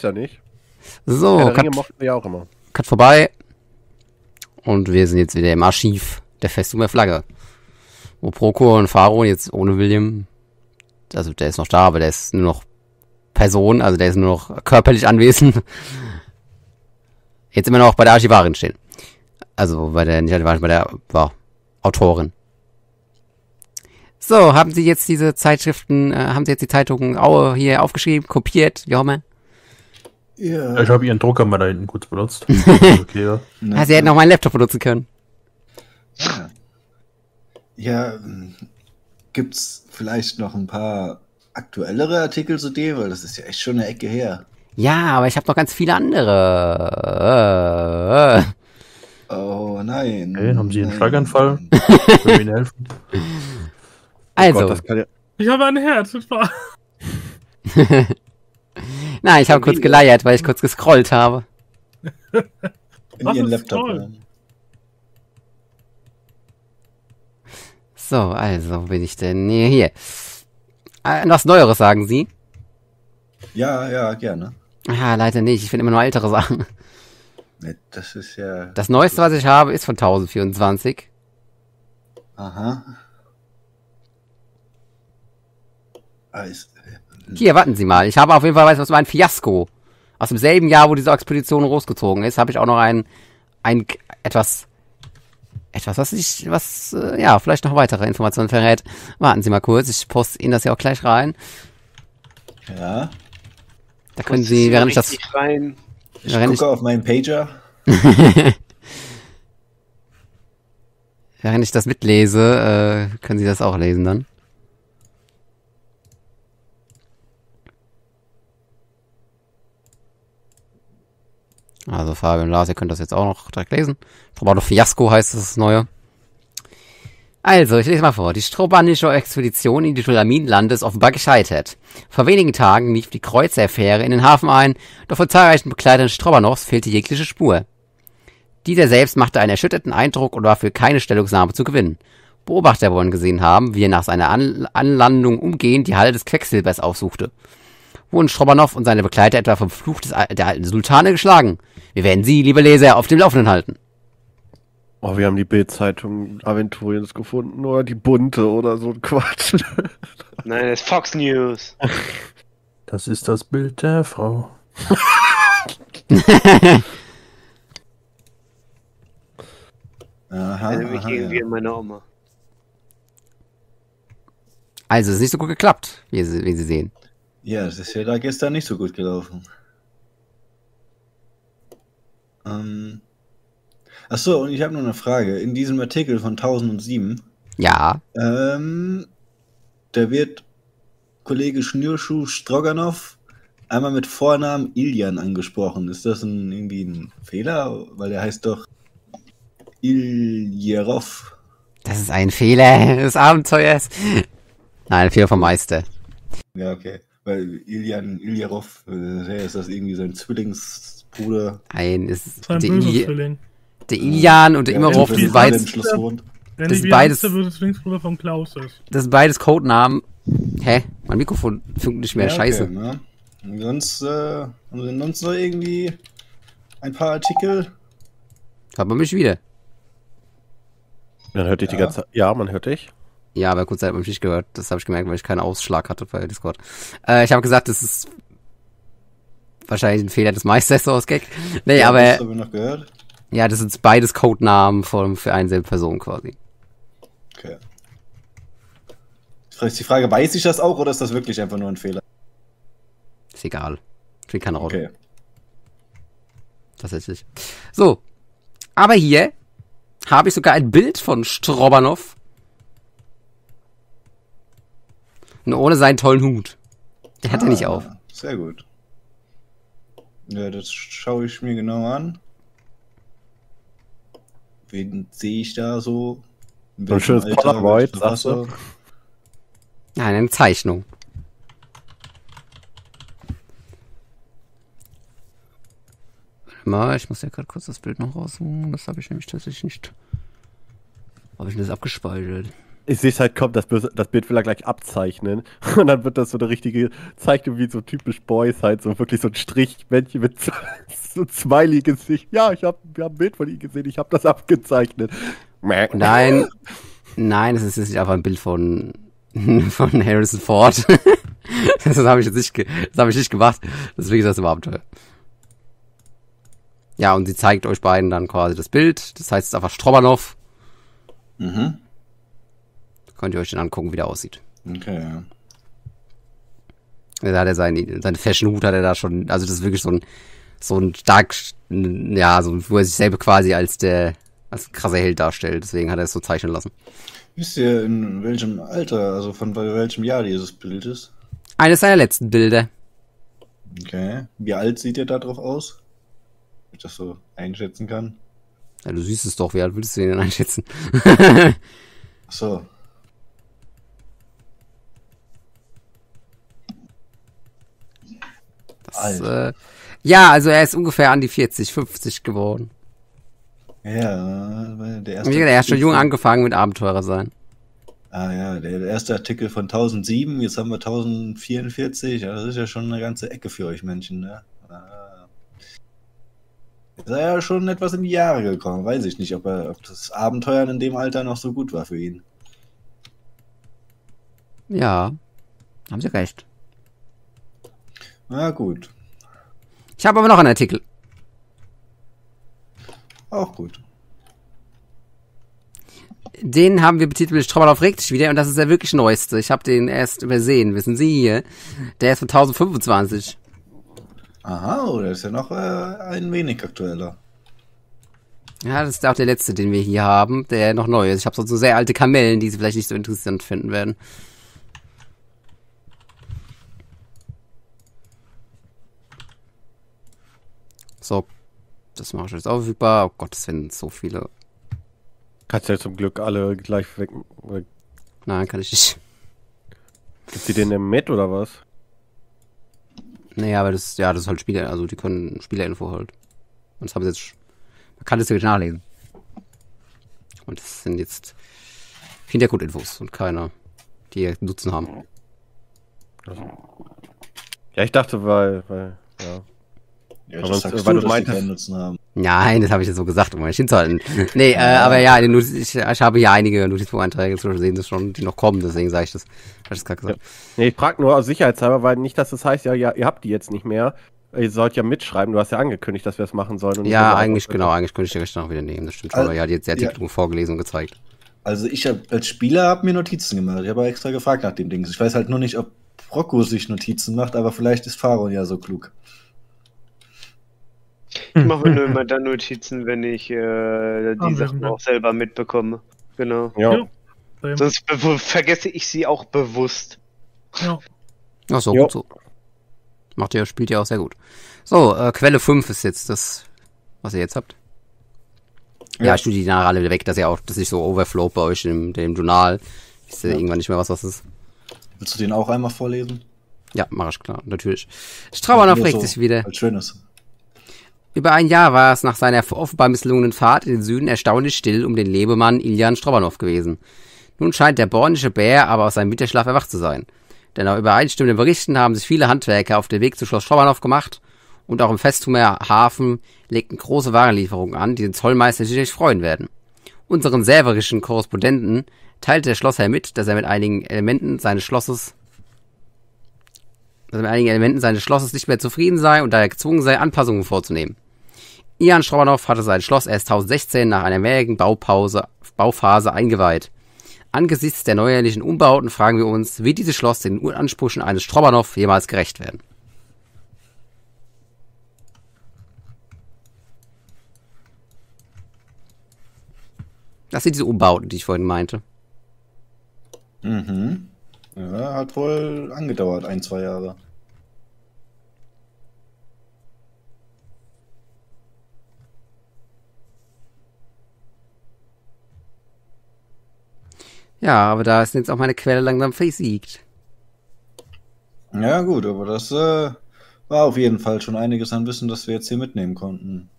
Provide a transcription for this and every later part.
ja nicht. So, Herr der Ringe mochten wir ja auch immer. Cut vorbei. Und wir sind jetzt wieder im Archiv der Festung der Flagge. Wo Procor und Faro jetzt ohne William, also der ist noch da, aber der ist nur noch Person, also der ist nur noch körperlich anwesend. Jetzt immer noch bei der Archivarin stehen. Also nicht Archivarin, bei der Autorin. So, haben Sie jetzt diese Zeitschriften, haben Sie jetzt die Zeitungen hier aufgeschrieben, kopiert, wie auch immer? Ja. Ich habe Ihren Drucker mal da hinten kurz benutzt. Okay, ja. Ja, Sie hätten auch meinen Laptop benutzen können. Ja, gibt's vielleicht noch ein paar aktuellere Artikel zu dem, weil das ist ja echt schon eine Ecke her. Ja, aber ich habe noch ganz viele andere. Oh nein. Okay, haben Sie einen Schlaganfall? Können wir Ihnen helfen? Also. Oh Gott, das kann ja... Ich habe ein Herz. Nein, ich habe kurz geleiert, weil ich kurz gescrollt habe. In Ihren Laptop. So, also, wo bin ich denn? Nee, hier. Was Neueres, sagen Sie? Ja, gerne. Ah, leider nicht. Ich finde immer nur ältere Sachen. Das ist ja... Das Neueste, was ich habe, ist von 1024. Aha. Hier, warten Sie mal. Ich habe auf jeden Fall was mein Fiasko. Aus demselben Jahr, wo diese Expedition losgezogen ist, habe ich auch noch etwas, was vielleicht noch weitere Informationen verrät. Warten Sie mal kurz. Ich poste Ihnen das ja auch gleich rein. Ja. Da können Sie, während ich das... Ich gucke auf meinen Pager. Während ich das mitlese, können Sie das auch lesen dann. Also Fabian und Lars, ihr könnt das jetzt auch noch direkt lesen. Strobano Fiasko heißt das Neue. Also, ich lese mal vor. Die strobanische Expedition in die Tulamin-Lande ist offenbar gescheitert. Vor wenigen Tagen lief die Kreuzerfähre in den Hafen ein, doch von zahlreichen Begleitern Strobanows fehlte jegliche Spur. Dieser selbst machte einen erschütterten Eindruck und war für keine Stellungnahme zu gewinnen. Beobachter wollen gesehen haben, wie er nach seiner Anlandung umgehend die Halle des Quecksilbers aufsuchte. Wurden Strobanow und seine Begleiter etwa vom Fluch der alten Sultane geschlagen? Wir werden Sie, liebe Leser, auf dem Laufenden halten. Oh, wir haben die Bild-Zeitung Aventuriens gefunden oder die Bunte oder so ein Quatsch. Nein, das ist Fox News. Das ist das Bild der Frau. Aha, mich irgendwie an meine Oma. Also, es ist nicht so gut geklappt, wie Sie sehen. Ja, das ist ja da gestern nicht so gut gelaufen. Achso, und ich habe noch eine Frage. In diesem Artikel von 1007. Ja. Da wird Kollege Schnürschuh Stroganow einmal mit Vornamen Iljan angesprochen. Ist das irgendwie ein Fehler? Weil der heißt doch Iljerov. Das ist ein Fehler des Abenteuers. Nein, ein Fehler vom Meister. Ja, okay. Weil Iljerov, ist das irgendwie sein Zwillingsbruder? Nein, ist der Zwilling. Der Ilian und der Imerov, das sind beides. Das ist beides. Der Zwillingsbruder von Klaus ist. Das sind beides Codenamen. Hä? Mein Mikrofon funkt nicht mehr. Ja, scheiße. Okay, ne? Und sonst noch irgendwie ein paar Artikel. Hört man mich wieder? Man hört dich die ganze Zeit. Ja, man hört dich. Ja, aber kurz Zeit hat man mich nicht gehört. Das habe ich gemerkt, weil ich keinen Ausschlag hatte bei Discord. Ich habe gesagt, das ist wahrscheinlich ein Fehler des Meisters, so aus Gag. Nee, ja, aber... Das haben wir noch gehört. Ja, das sind beides Codenamen für eine selbe Person quasi. Okay. Ist die Frage, weiß ich das auch oder ist das wirklich einfach nur ein Fehler? Ist egal. Spielt keine Rolle. Okay. Tatsächlich. So. Aber hier habe ich sogar ein Bild von Strobanow. Nur ohne seinen tollen Hut. Der hat er nicht auf. Sehr gut. Ja, das schaue ich mir genau an. Wen sehe ich da so? So ein schönes Polaroid, sagst du? Nein, eine Zeichnung. Warte mal, ich muss ja gerade kurz das Bild noch raussuchen. Das habe ich nämlich tatsächlich nicht. Habe ich das abgespeichert? Ich sehe es halt, kommt, das Bild will er gleich abzeichnen. Und dann wird das so eine richtige Zeichnung, wie so typisch Boys halt, so wirklich so ein Strichmännchen mit so Smiley-Gesicht. Ja, wir haben ein Bild von ihm gesehen, ich habe das abgezeichnet. Nein, es ist nicht einfach ein Bild von Harrison Ford. Das habe ich nicht gemacht. Deswegen ist das im Abenteuer. Ja, und sie zeigt euch beiden dann quasi das Bild. Das heißt, es ist einfach Strobanov. Mhm. Könnt ihr euch dann angucken, wie der aussieht. Okay, ja. Da hat er seine Fashion-Hut hat er da schon, also das ist wirklich so ein stark, ja, so, wo er sich selber quasi als krasser Held darstellt. Deswegen hat er es so zeichnen lassen. Wisst ihr, in welchem Alter, also von welchem Jahr dieses Bild ist? Eines seiner letzten Bilder. Okay. Wie alt sieht ihr da drauf aus? Wenn ich das so einschätzen kann. Ja, du siehst es doch, wie alt würdest du ihn denn einschätzen? Ach so. Ja, also er ist ungefähr an die 40, 50 geworden. Ja, der erste. Er hat schon jung angefangen mit Abenteurer sein. Ah ja, der erste Artikel von 1007, jetzt haben wir 1044, ja, das ist ja schon eine ganze Ecke für euch Menschen, ne? Ist er ja schon etwas in die Jahre gekommen, weiß ich nicht, ob das Abenteuern in dem Alter noch so gut war für ihn. Ja, haben Sie recht. Na gut. Ich habe aber noch einen Artikel. Auch gut. Den haben wir betitelt Strobanov regt sich wieder und das ist der wirklich neueste. Ich habe den erst übersehen, wissen Sie hier. Der ist von 1025. Aha, der ist ja noch ein wenig aktueller. Ja, das ist auch der letzte, den wir hier haben, der noch neu ist. Ich habe sonst so sehr alte Kamellen, die Sie vielleicht nicht so interessant finden werden. So, das mache ich jetzt auch verfügbar. Oh Gott, das sind so viele. Kannst ja zum Glück alle gleich weg. Nein, kann ich nicht. Gibt's die denn mit oder was? Naja, aber das ist halt Spieler, also die können Spielerinfo halt. Und das haben sie jetzt, man kann das wirklich nachlesen. Und das sind jetzt Hintergrundinfos und keine, die Nutzen haben. Ja, ich dachte, weil ja. Ja, Aber das sagst weil du, du dass die meintest- keinen Nutzen haben. Nein, das habe ich jetzt so gesagt, um euch hinzuhalten. Nee, aber ja, ich habe hier einige Notizbucheinträge, so sehen das schon, die noch kommen, deswegen sage ich das. Hab ich das gerade gesagt. Nee, ich frag nur aus Sicherheitshalber, weil nicht, dass das heißt, ja, ihr habt die jetzt nicht mehr. Ihr sollt ja mitschreiben, du hast ja angekündigt, dass wir es machen sollen. Und nicht Ja, nur eigentlich einfach- könnte ich die Rechte noch wieder nehmen, das stimmt schon, Also, aber ja, die hat die Artikel vorgelesen und gezeigt. Also ich habe als Spieler mir Notizen gemacht. Ich habe extra gefragt nach dem Ding. Ich weiß halt nur nicht, ob Rocco sich Notizen macht, aber vielleicht ist Faron ja so klug. Ich mache mir nur immer dann Notizen, wenn ich die Sachen ja. auch selber mitbekomme. Genau. Ja. Ja. Sonst vergesse ich sie auch bewusst. Ja. Ach so, Jo. gut so. Spielt ihr auch sehr gut. So, Quelle 5 ist jetzt das, was ihr jetzt habt. Ja, ich tue die nachher alle wieder weg, dass ihr auch, dass nicht so overflow bei euch im Journal. Ist ja irgendwann nicht mehr was ist. Willst du den auch einmal vorlesen? Ja, mach ich klar, natürlich. Strobanov Nur regt so sich wieder. Als Schönes. Über ein Jahr war es nach seiner offenbar misslungenen Fahrt in den Süden erstaunlich still um den Lebemann Iljan Strobanov gewesen. Nun scheint der bornische Bär aber aus seinem Winterschlaf erwacht zu sein. Denn nach übereinstimmenden Berichten haben sich viele Handwerker auf den Weg zu Schloss Strobanov gemacht und auch im Festumer Hafen legten große Warenlieferungen an, die den Zollmeister sicherlich freuen werden. Unseren säverischen Korrespondenten teilte der Schlossherr mit, dass er mit einigen Elementen seines Schlosses nicht mehr zufrieden sei und daher gezwungen sei, Anpassungen vorzunehmen. Iljan Strobanov hatte sein Schloss erst 1016 nach einer mehrjährigen Bauphase eingeweiht. Angesichts der neuerlichen Umbauten fragen wir uns, wird dieses Schloss den Ansprüchen eines Strobanov jemals gerecht werden? Das sind diese Umbauten, die ich vorhin meinte. Mhm. Ja, hat wohl angedauert, 1-2 Jahre. Ja, aber da ist jetzt auch meine Quelle langsam versiegt. Ja, gut, aber das war auf jeden Fall schon einiges an Wissen, das wir jetzt hier mitnehmen konnten.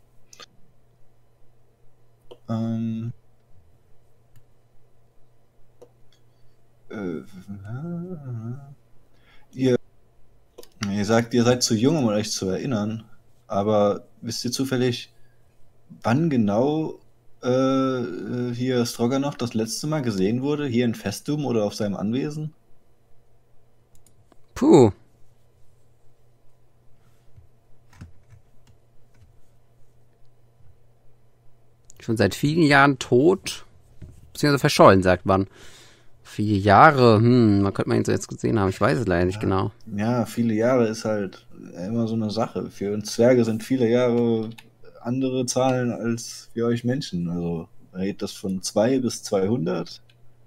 Ihr sagt, ihr seid zu jung, um euch zu erinnern. Aber wisst ihr zufällig, wann genau hier Stroganoff das letzte Mal gesehen wurde? Hier in Festum oder auf seinem Anwesen? Puh. Schon seit vielen Jahren tot, beziehungsweise verschollen, sagt man. 4 Jahre, man könnte man ihn so jetzt gesehen haben, ich weiß es leider nicht genau. Ja, viele Jahre ist halt immer so eine Sache. Für uns Zwerge sind viele Jahre andere Zahlen als für euch Menschen. Also redet das von 2 bis 200?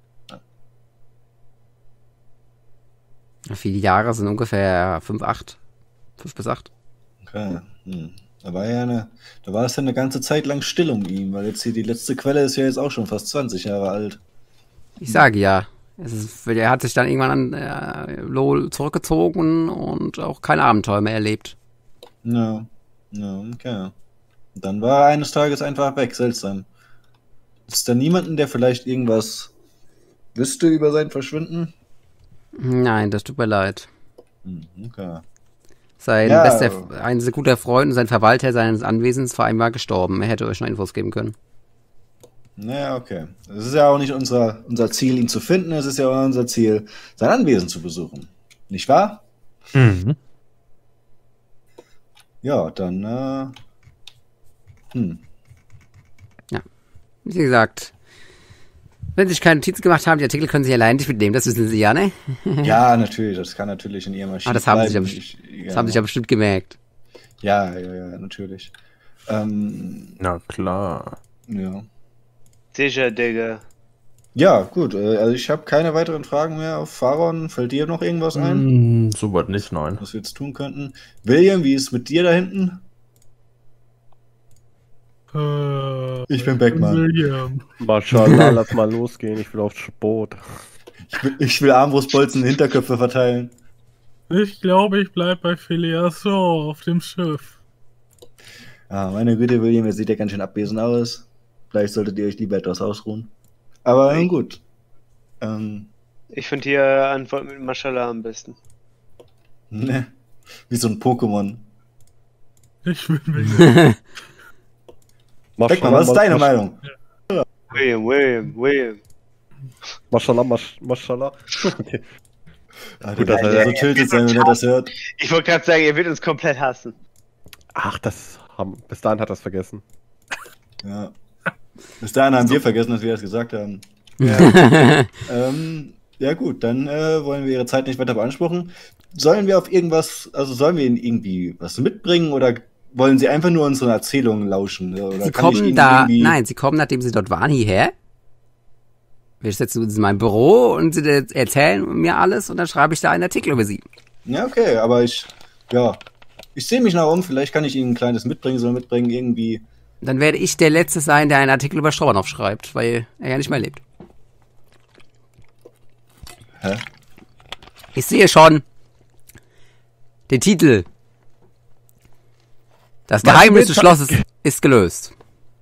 Viele Jahre sind ungefähr 5 bis 8. Okay. Da war es ja eine ganze Zeit lang still um ihn, weil jetzt hier die letzte Quelle ist ja jetzt auch schon fast 20 Jahre alt. Ich sage ja. Er hat sich dann irgendwann an LoL zurückgezogen und auch kein Abenteuer mehr erlebt. Ja, okay. Und dann war er eines Tages einfach weg, seltsam. Ist da niemanden, der vielleicht irgendwas wüsste über sein Verschwinden? Nein, das tut mir leid. Okay. Ein sehr guter Freund und sein Verwalter seines Anwesens war einmal gestorben. Er hätte euch noch Infos geben können. Naja, okay. Es ist ja auch nicht unser Ziel, ihn zu finden. Es ist ja auch unser Ziel, sein Anwesen zu besuchen. Nicht wahr? Mhm. Ja, dann, Ja. Wie gesagt, wenn Sie sich keine Notizen gemacht haben, die Artikel können Sie allein nicht mitnehmen. Das wissen Sie ja, ne? Ja, natürlich. Das kann natürlich in Ihrem Archiv das haben Sie bleiben. Das haben Sie ja bestimmt gemerkt. Ja, natürlich. Na klar. Ja. Sicher, Digga. Ja, gut. Also ich habe keine weiteren Fragen mehr auf Faron. Fällt dir noch irgendwas ein? Soweit nicht, nein. Was wir jetzt tun könnten? William, wie ist es mit dir da hinten? Ich bin Beckmann. William. Mashallah, lass mal losgehen, ich will aufs Boot. Ich will Armbrustbolzen in Hinterköpfe verteilen. Ich glaube, ich bleib bei Phileas Shaw auf dem Schiff. Ah, meine Güte, William, ihr seht ja ganz schön abwesend aus. Vielleicht solltet ihr euch lieber etwas ausruhen. Aber gut. Ich finde die Antwort mit Mashallah am besten. Ne, wie so ein Pokémon. Ich bin William. Beckmann, was ist deine Meinung? William. Mashallah, Mashallah. Okay. Gut, dass er so tiltet sein, wenn er das hört. Ich wollte gerade sagen, er wird uns komplett hassen. Ach, bis dahin hat er es vergessen. Ja. Bis dahin haben wir vergessen, dass wir das gesagt haben. Ja. Ja gut, dann wollen wir ihre Zeit nicht weiter beanspruchen. Sollen wir ihnen irgendwie was mitbringen oder wollen sie einfach nur unsere Erzählungen lauschen? Oder Sie kommen nachdem sie dort waren, hierher. Wir sitzen in meinem Büro und sie erzählen mir alles und dann schreibe ich da einen Artikel über sie. Ja, okay, aber ich sehe mich nach um, vielleicht kann ich ihnen ein kleines mitbringen, irgendwie. Dann werde ich der Letzte sein, der einen Artikel über Stroganoff schreibt, weil er ja nicht mehr lebt. Hä? Ich sehe schon den Titel. Das Geheimnis des Schlosses ist gelöst.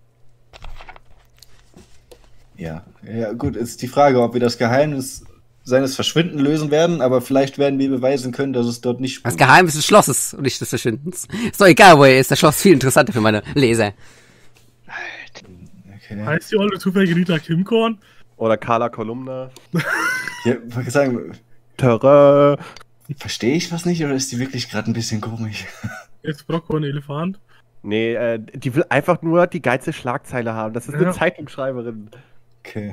Ja, gut, ist die Frage, ob wir das Geheimnis seines Verschwinden lösen werden, aber vielleicht werden wir beweisen können, dass es dort nicht... Das Geheimnis des Schlosses und nicht des Verschwindens. Ist doch egal, wo er ist. Das Schloss ist viel interessanter für meine Leser. Okay. Heißt die olle zufällige Rita Kimkorn? Oder Carla Kolumna. Ja, wollte ich sagen, Terrain. verstehe ich was nicht oder ist die wirklich gerade ein bisschen komisch? Jetzt Brocco und Elefant. Nee, die will einfach nur die geilste Schlagzeile haben. Das ist eine Zeitungsschreiberin. Okay.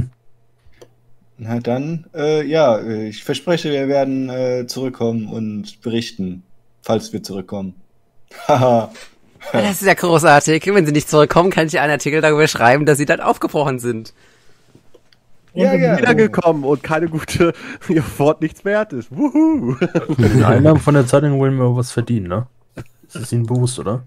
Na dann, ich verspreche, wir werden zurückkommen und berichten, falls wir zurückkommen. Haha. Das ist ja großartig. Wenn sie nicht zurückkommen, kann ich einen Artikel darüber schreiben, dass sie dann aufgebrochen sind. Ja, wiedergekommen und keine gute, ihr Wort nichts wert ist. Wuhu! Mit den Einnahmen von der Zeitung wollen wir was verdienen, ne? Das ist Ihnen bewusst, oder?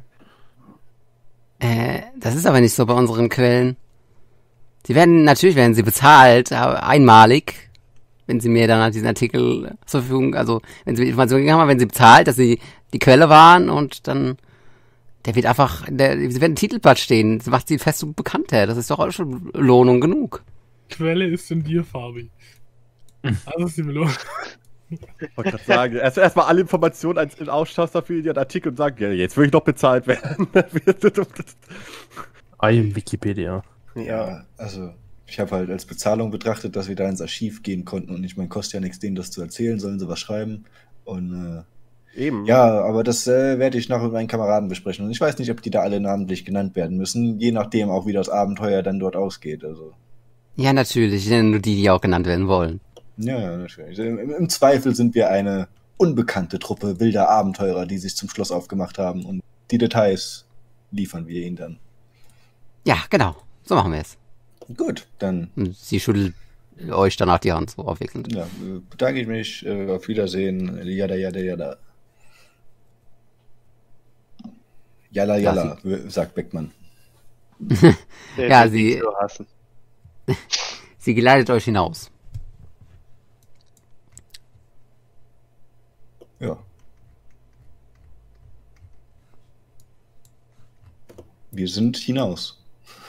Das ist aber nicht so bei unseren Quellen. Natürlich werden sie bezahlt, aber einmalig, wenn sie mir dann diesen Artikel zur Verfügung, also wenn sie mir Informationen gegeben haben, wenn sie bezahlt, dass sie die Quelle waren und dann, sie werden im Titelblatt stehen, das macht sie fest und bekannter, das ist doch auch schon Lohnung genug. Quelle ist in dir, Fabi. Das ist die Belohnung. Ich wollte gerade sagen, erstmal alle Informationen in Austausch dafür in ihren Artikel und sagen, ja, jetzt will ich noch bezahlt werden. Ein Wikipedia. Ja, also ich habe halt als Bezahlung betrachtet, dass wir da ins Archiv gehen konnten und ich meine, kostet ja nichts, denen das zu erzählen, sollen sie was schreiben. Und Eben. ja, aber das werde ich noch mit meinen Kameraden besprechen. Und ich weiß nicht, ob die da alle namentlich genannt werden müssen, je nachdem auch, wie das Abenteuer dann dort ausgeht. Also. Ja, natürlich, nur die auch genannt werden wollen. Ja, natürlich. Im Zweifel sind wir eine unbekannte Truppe wilder Abenteurer, die sich zum Schloss aufgemacht haben. Und die Details liefern wir ihnen dann. Ja, genau. So machen wir es. Gut, dann. Und sie schüttelt euch danach die Hand so abwechselnd. Ja, bedanke ich mich. Auf Wiedersehen. Jada, jada, jada. Jalla, jalla, sagt Beckmann. Ja, sie geleitet euch hinaus. Ja. Wir sind hinaus.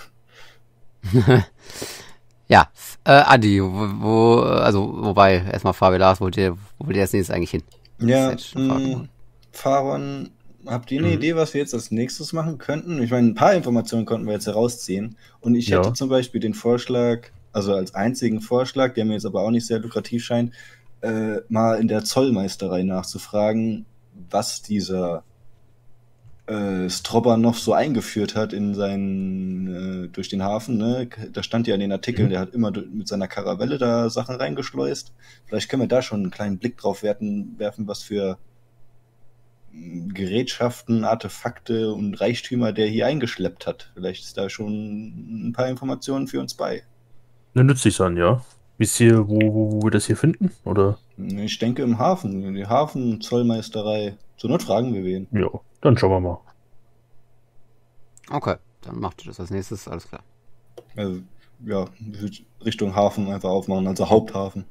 Ja, Adi, wobei, erstmal Fabilas, wollt ihr als nächstes eigentlich hin? Ja, Faron, habt ihr eine Idee, was wir jetzt als nächstes machen könnten? Ich meine, ein paar Informationen konnten wir jetzt herausziehen. Und ich hätte zum Beispiel den Vorschlag, also als einzigen Vorschlag, der mir jetzt aber auch nicht sehr lukrativ scheint, mal in der Zollmeisterei nachzufragen, was dieser Strobanov so eingeführt hat in seinen durch den Hafen, ne? Da stand ja in den Artikeln, der hat immer mit seiner Karavelle da Sachen reingeschleust. Vielleicht können wir da schon einen kleinen Blick drauf werfen, was für Gerätschaften, Artefakte und Reichtümer der hier eingeschleppt hat. Vielleicht ist da schon ein paar Informationen für uns bei. Ne, nützlich sein, ja. Wisst ihr, wo wir das hier finden, oder? Ich denke im Hafen, in die Hafenzollmeisterei. Zur Not fragen wir wen. Ja, dann schauen wir mal. Okay, dann macht ihr das als nächstes, alles klar. Also, ja, Richtung Hafen einfach aufmachen, also Haupthafen.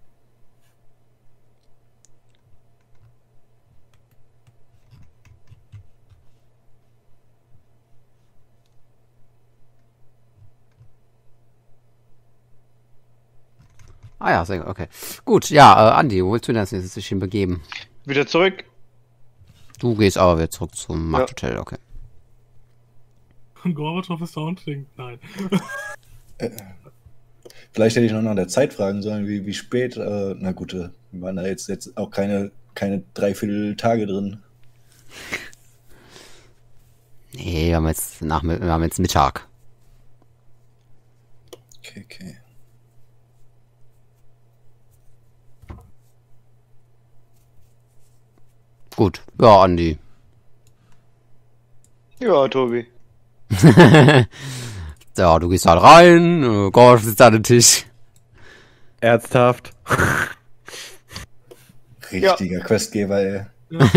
Ah ja, sehr gut, okay. Gut, ja, Andi, wo willst du denn als nächstes dich hinbegeben? Wieder zurück. Du gehst aber wieder zurück zum Machthotel, okay. Gorbatschow ist da und trinkt. Nein. Vielleicht hätte ich noch nach der Zeit fragen sollen, wie spät. Na gut, wir waren da jetzt auch keine 3/4 Tage drin. Nee, wir haben jetzt Mittag. Okay. Gut, ja, Andi. Ja, Tobi. Ja, du gehst halt rein, Gorsch sitzt an dem Tisch. Ernsthaft? Richtiger Questgeber, ey.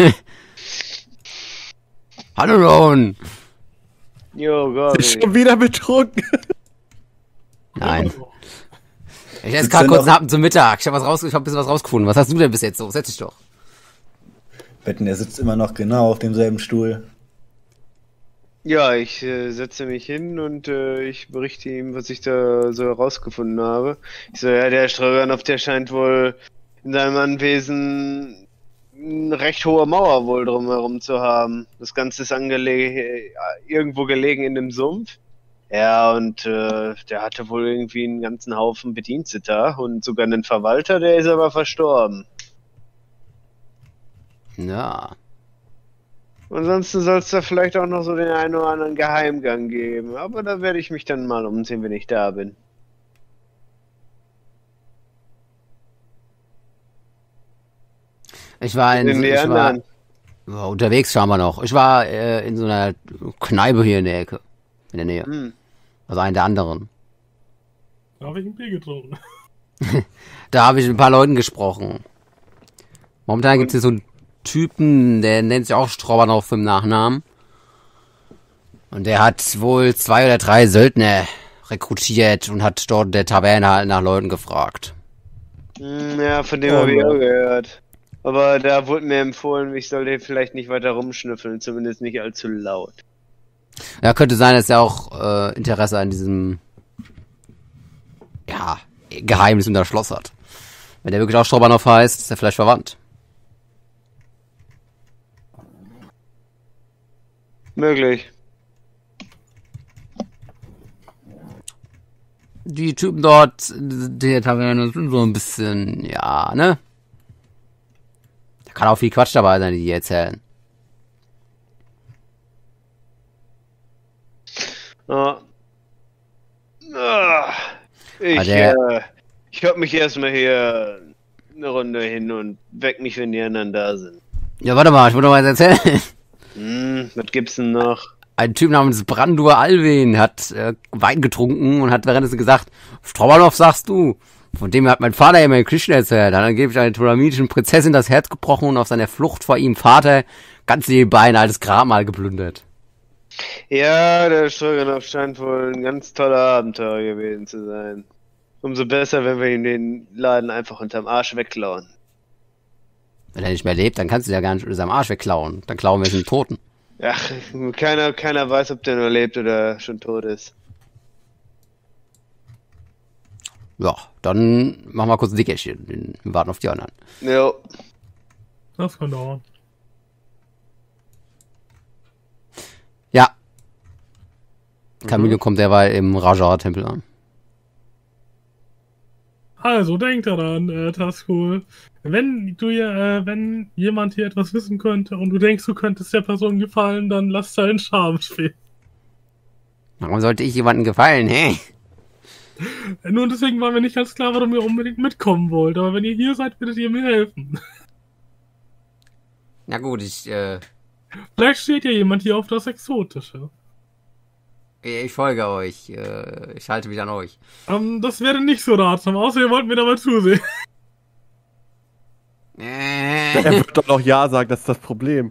Hallo, Ron. Jo, Gott. Ist schon wieder betrunken. Nein. Ich esse gerade kurz einen Happen zum Mittag. Ich hab ein bisschen was rausgefunden. Was hast du denn bis jetzt so? Setz dich doch. Wetten, der sitzt immer noch genau auf demselben Stuhl. Ja, ich setze mich hin und ich berichte ihm, was ich da so herausgefunden habe. Ich so, ja, der Stroganoff, der scheint wohl in seinem Anwesen eine recht hohe Mauer wohl drumherum zu haben. Das Ganze ist irgendwo gelegen in dem Sumpf. Ja, und der hatte wohl irgendwie einen ganzen Haufen Bedienstete da und sogar einen Verwalter, der ist aber verstorben. Ja. Ansonsten soll es da vielleicht auch noch so den einen oder anderen Geheimgang geben. Aber da werde ich mich dann mal umsehen, wenn ich da bin. Ich war unterwegs, schauen wir noch. Ich war in so einer Kneipe hier in der Ecke. In der Nähe. Hm. Also einen der anderen. Da habe ich ein Bier getrunken. Da habe ich mit ein paar Leuten gesprochen. Momentan gibt es hier so einen Typen, der nennt sich auch Stroganoff im Nachnamen. Und der hat wohl 2 oder 3 Söldner rekrutiert und hat dort in der Taverne halt nach Leuten gefragt. Ja, von dem habe ich auch gehört. Aber da wurde mir empfohlen, ich sollte vielleicht nicht weiter rumschnüffeln, zumindest nicht allzu laut. Ja, könnte sein, dass er auch Interesse an diesem Geheimnis unter Schloss hat. Wenn der wirklich auch Strobanov heißt, ist er vielleicht verwandt. Möglich. Die Typen dort, die Taverne sind so ein bisschen, ja, ne? Da kann auch viel Quatsch dabei sein, die die erzählen. Ja. Ich hab mich erstmal hier eine Runde hin und weck mich, wenn die anderen da sind. Ja, warte mal, ich wollte noch was erzählen. Was gibt's denn noch? Ein Typ namens Brandur Alvin hat Wein getrunken und hat währenddessen gesagt, Strobanov sagst du. Von dem hat mein Vater immer in Geschichten erzählt. Dann angeblich eine tulaminischen Prinzessin das Herz gebrochen und auf seiner Flucht vor ihm Vater ganz nebenbei ein altes Grabmal geplündert. Ja, der Stroganoff scheint wohl ein ganz toller Abenteuer gewesen zu sein. Umso besser, wenn wir ihm den Laden einfach unterm Arsch wegklauen. Wenn er nicht mehr lebt, dann kannst du ja gar nicht unter seinem Arsch wegklauen. Dann klauen wir es den Toten. Ach, keiner weiß, ob der nur lebt oder schon tot ist. Ja, dann machen wir kurz ein Dickerchen. Wir warten auf die anderen. Jo. Das kann dauern. Ja. Camille kommt derweil im Raja-Tempel an. Also, denk daran, Taskul. Wenn jemand hier etwas wissen könnte und du denkst, du könntest der Person gefallen, dann lass deinen Charme spielen. Warum sollte ich jemandem gefallen, hä? Nur deswegen war mir nicht ganz klar, warum ihr unbedingt mitkommen wollt. Aber wenn ihr hier seid, werdet ihr mir helfen. Na gut, Vielleicht steht ja jemand hier auf das Exotische. ich folge euch. Ich halte mich an euch. Das wäre nicht so ratsam, außer ihr wollt mir dabei zusehen. Er wird doch noch Ja sagen, das ist das Problem.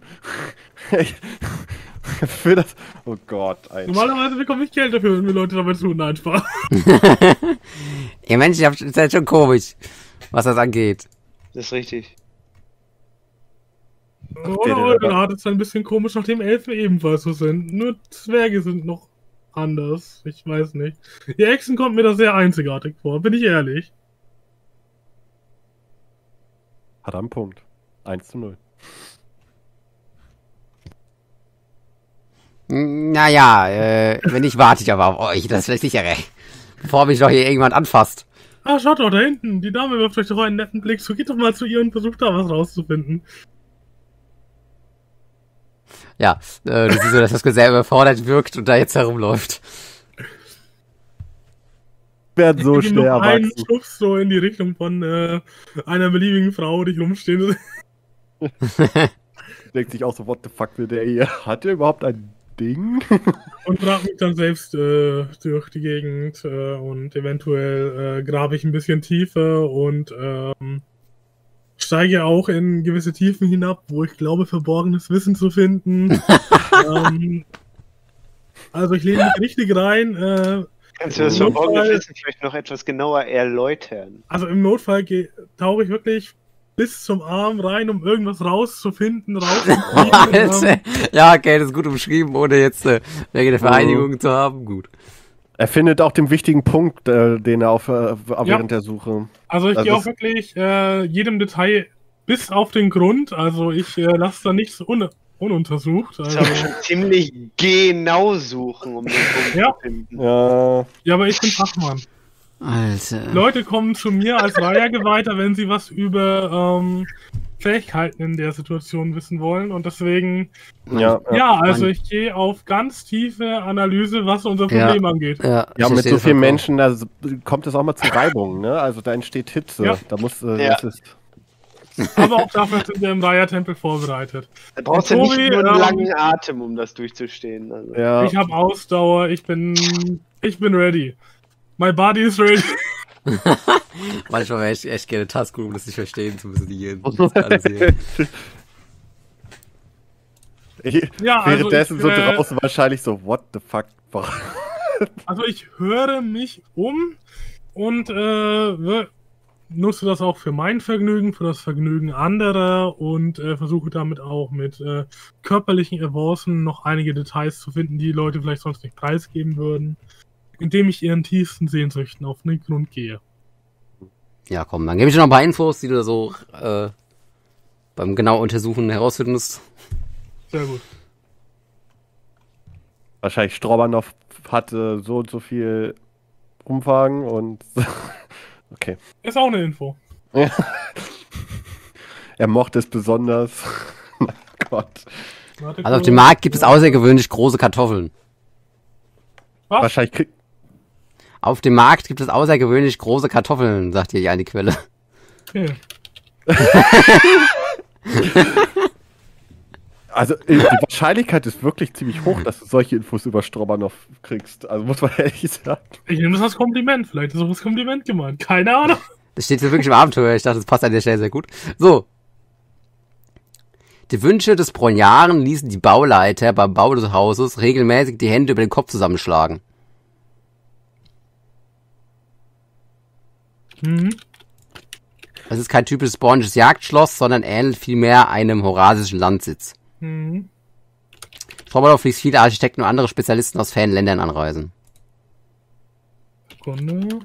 Für das. Oh Gott, Alter. Normalerweise bekomme ich Geld dafür, wenn mir Leute dabei tun. Nein, Spaß. Ihr Mensch, ihr seid schon komisch, was das angeht. Das ist richtig. Oder eure Art ist ein bisschen komisch, nachdem Elfen ebenfalls so sind. Nur Zwerge sind noch anders. Ich weiß nicht. Die Echsen kommt mir da sehr einzigartig vor, bin ich ehrlich. Hat er einen Punkt. 1:0. Naja, wenn nicht, warte ich aber auf euch, das ist vielleicht sicherer. Bevor mich doch hier irgendjemand anfasst. Ah, schaut doch da hinten. Die Dame wirft euch doch einen netten Blick zu. Geht doch mal zu ihr und versucht da was rauszufinden. Ja, du siehst so, dass das sehr überfordert wirkt und da jetzt herumläuft. Werden so Ich gebe schnell noch einen erwachsen. Schubs so in die Richtung von einer beliebigen Frau, die rumstehen. Denkt sich auch so, what the fuck will der hier? Hat der überhaupt ein Ding? Und trage mich dann selbst durch die Gegend und eventuell grabe ich ein bisschen tiefer und steige auch in gewisse Tiefen hinab, wo ich glaube, verborgenes Wissen zu finden. Also ich lehne mich richtig rein. Kannst du das verborgene Wissen vielleicht noch etwas genauer erläutern? Also im Notfall tauche ich wirklich bis zum Arm rein, um irgendwas rauszufinden, Ja, okay, das ist gut umschrieben, ohne jetzt eine Vereinigung zu haben. Gut. Er findet auch den wichtigen Punkt, den er während der Suche. Also ich gehe auch wirklich jedem Detail bis auf den Grund. Also ich lasse da nichts ununtersucht. Also. Das ist aber schon ziemlich genau suchen, um den Punkt zu finden. Ja. Ja, aber ich bin Fachmann. Alter. Leute kommen zu mir als Reihergeweihter, wenn sie was über Fähigkeiten in der Situation wissen wollen. Und deswegen, also ich gehe auf ganz tiefe Analyse, was unser Problem angeht. Ja, mit so vielen Menschen, da kommt es auch mal zu Reibungen, ne? Also da entsteht Hitze. Ja. Da muss, Ja. Aber auch dafür sind wir im Reihertempel vorbereitet. Da brauchst du Tobi, nicht nur einen langen Atem, um das durchzustehen. Also. Ja. Ich habe Ausdauer, ich bin ready. My body is ready. Manchmal wäre ich echt gerne Taskul, um das nicht verstehen zu müssen. Alles hier. Ja, also Währenddessen so draußen wahrscheinlich so, what the fuck? Also ich höre mich um und nutze das auch für mein Vergnügen, für das Vergnügen anderer und versuche damit auch mit körperlichen Avancen noch einige Details zu finden, die Leute vielleicht sonst nicht preisgeben würden, indem ich ihren tiefsten Sehnsüchten auf den Grund gehe. Ja, komm, dann gebe ich dir noch ein paar Infos, die du so beim genau Untersuchen herausfinden musst. Sehr gut. Wahrscheinlich Strobanov hatte so und so viel Umfang und. Okay. Ist auch eine Info. Ja. Er mochte es besonders. Mein Gott. Warte Also auf kurz. dem Markt gibt es außergewöhnlich große Kartoffeln. Was? Wahrscheinlich kriegt. Auf dem Markt gibt es außergewöhnlich große Kartoffeln, sagt hier eine Quelle. Okay. Also die Wahrscheinlichkeit ist wirklich ziemlich hoch, dass du solche Infos über Strobanov kriegst. Also muss man ehrlich sagen. Ich nehme das als Kompliment. Vielleicht ist auch das Kompliment gemeint. Keine Ahnung. Das steht hier wirklich im Abenteuer. Ich dachte, das passt an der Stelle sehr gut. So. Die Wünsche des Bronjaren ließen die Bauleiter beim Bau des Hauses regelmäßig die Hände über den Kopf zusammenschlagen. Mhm. Es ist kein typisches borisches Jagdschloss, sondern ähnelt vielmehr einem horasischen Landsitz. Mhm. Strobanov ließ viele Architekten und andere Spezialisten aus fernen Ländern anreisen. Sekunde.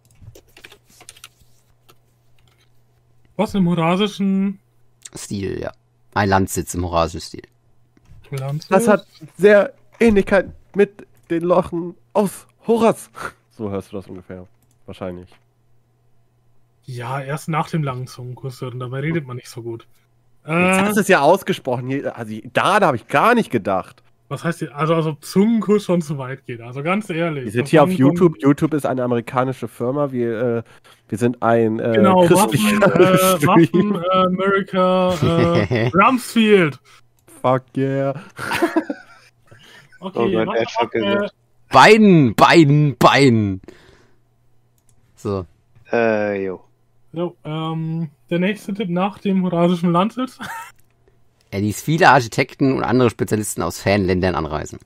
Was im horasischen Stil, ja. Ein Landsitz im horasischen Stil. Land? Das hat sehr Ähnlichkeit mit den Lochen aus Horaz. So hörst du das ungefähr. Wahrscheinlich. Ja, erst nach dem langen Zungenkurs, und dabei redet man nicht so gut. Jetzt hast du es ja ausgesprochen. Hier, also da habe ich gar nicht gedacht. Was heißt hier? Also Zungenkuss schon zu weit geht. Also ganz ehrlich. Wir sind das hier auf waren YouTube. YouTube ist eine amerikanische Firma. Wir sind ein Genau, christlicher Waffen, Stream. America, Rumsfeld. Fuck yeah. Okay, Oh Gott, was er hat schon gesagt. Beiden. So. Jo. so, der nächste Tipp nach dem horasischen Landsitz. Er ließ viele Architekten und andere Spezialisten aus fernen Ländern anreisen.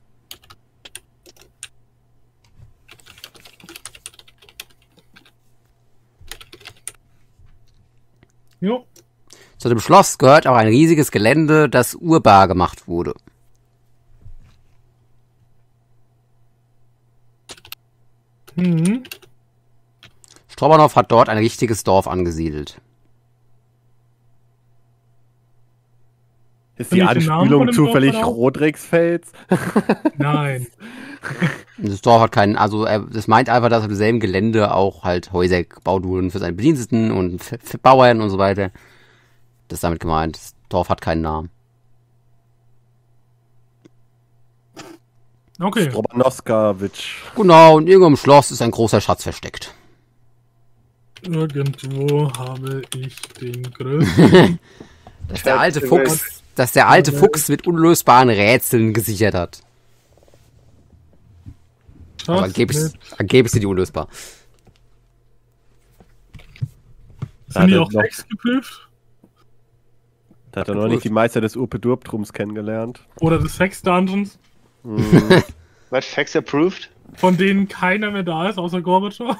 Jo. Zu dem Schloss gehört auch ein riesiges Gelände, das urbar gemacht wurde. Mhm. Strobanov hat dort ein richtiges Dorf angesiedelt. Ist die Kann ich den Namen von Anspielung dem zufällig Dorf Rodrexfels? Nein. Das Dorf hat keinen, also das meint einfach, dass auf demselben Gelände auch halt Häuser gebaut wurden für seine Bediensteten und für Bauern und so weiter. Das ist damit gemeint. Das Dorf hat keinen Namen. Okay. Strobanowskawitsch. Genau, und irgendwo im Schloss ist ein großer Schatz versteckt. Irgendwo habe ich den größten. Dass der alte Fuchs mit unlösbaren Rätseln gesichert hat. Aber angeblich sind die unlösbar. Sind die Ja, auch noch- Sex geprüft? Da hat er noch nicht die Meister des Urpedurptrums kennengelernt. Oder des Sex Dungeons, Was? Facts approved? von denen keiner mehr da ist, außer Gorbatschow?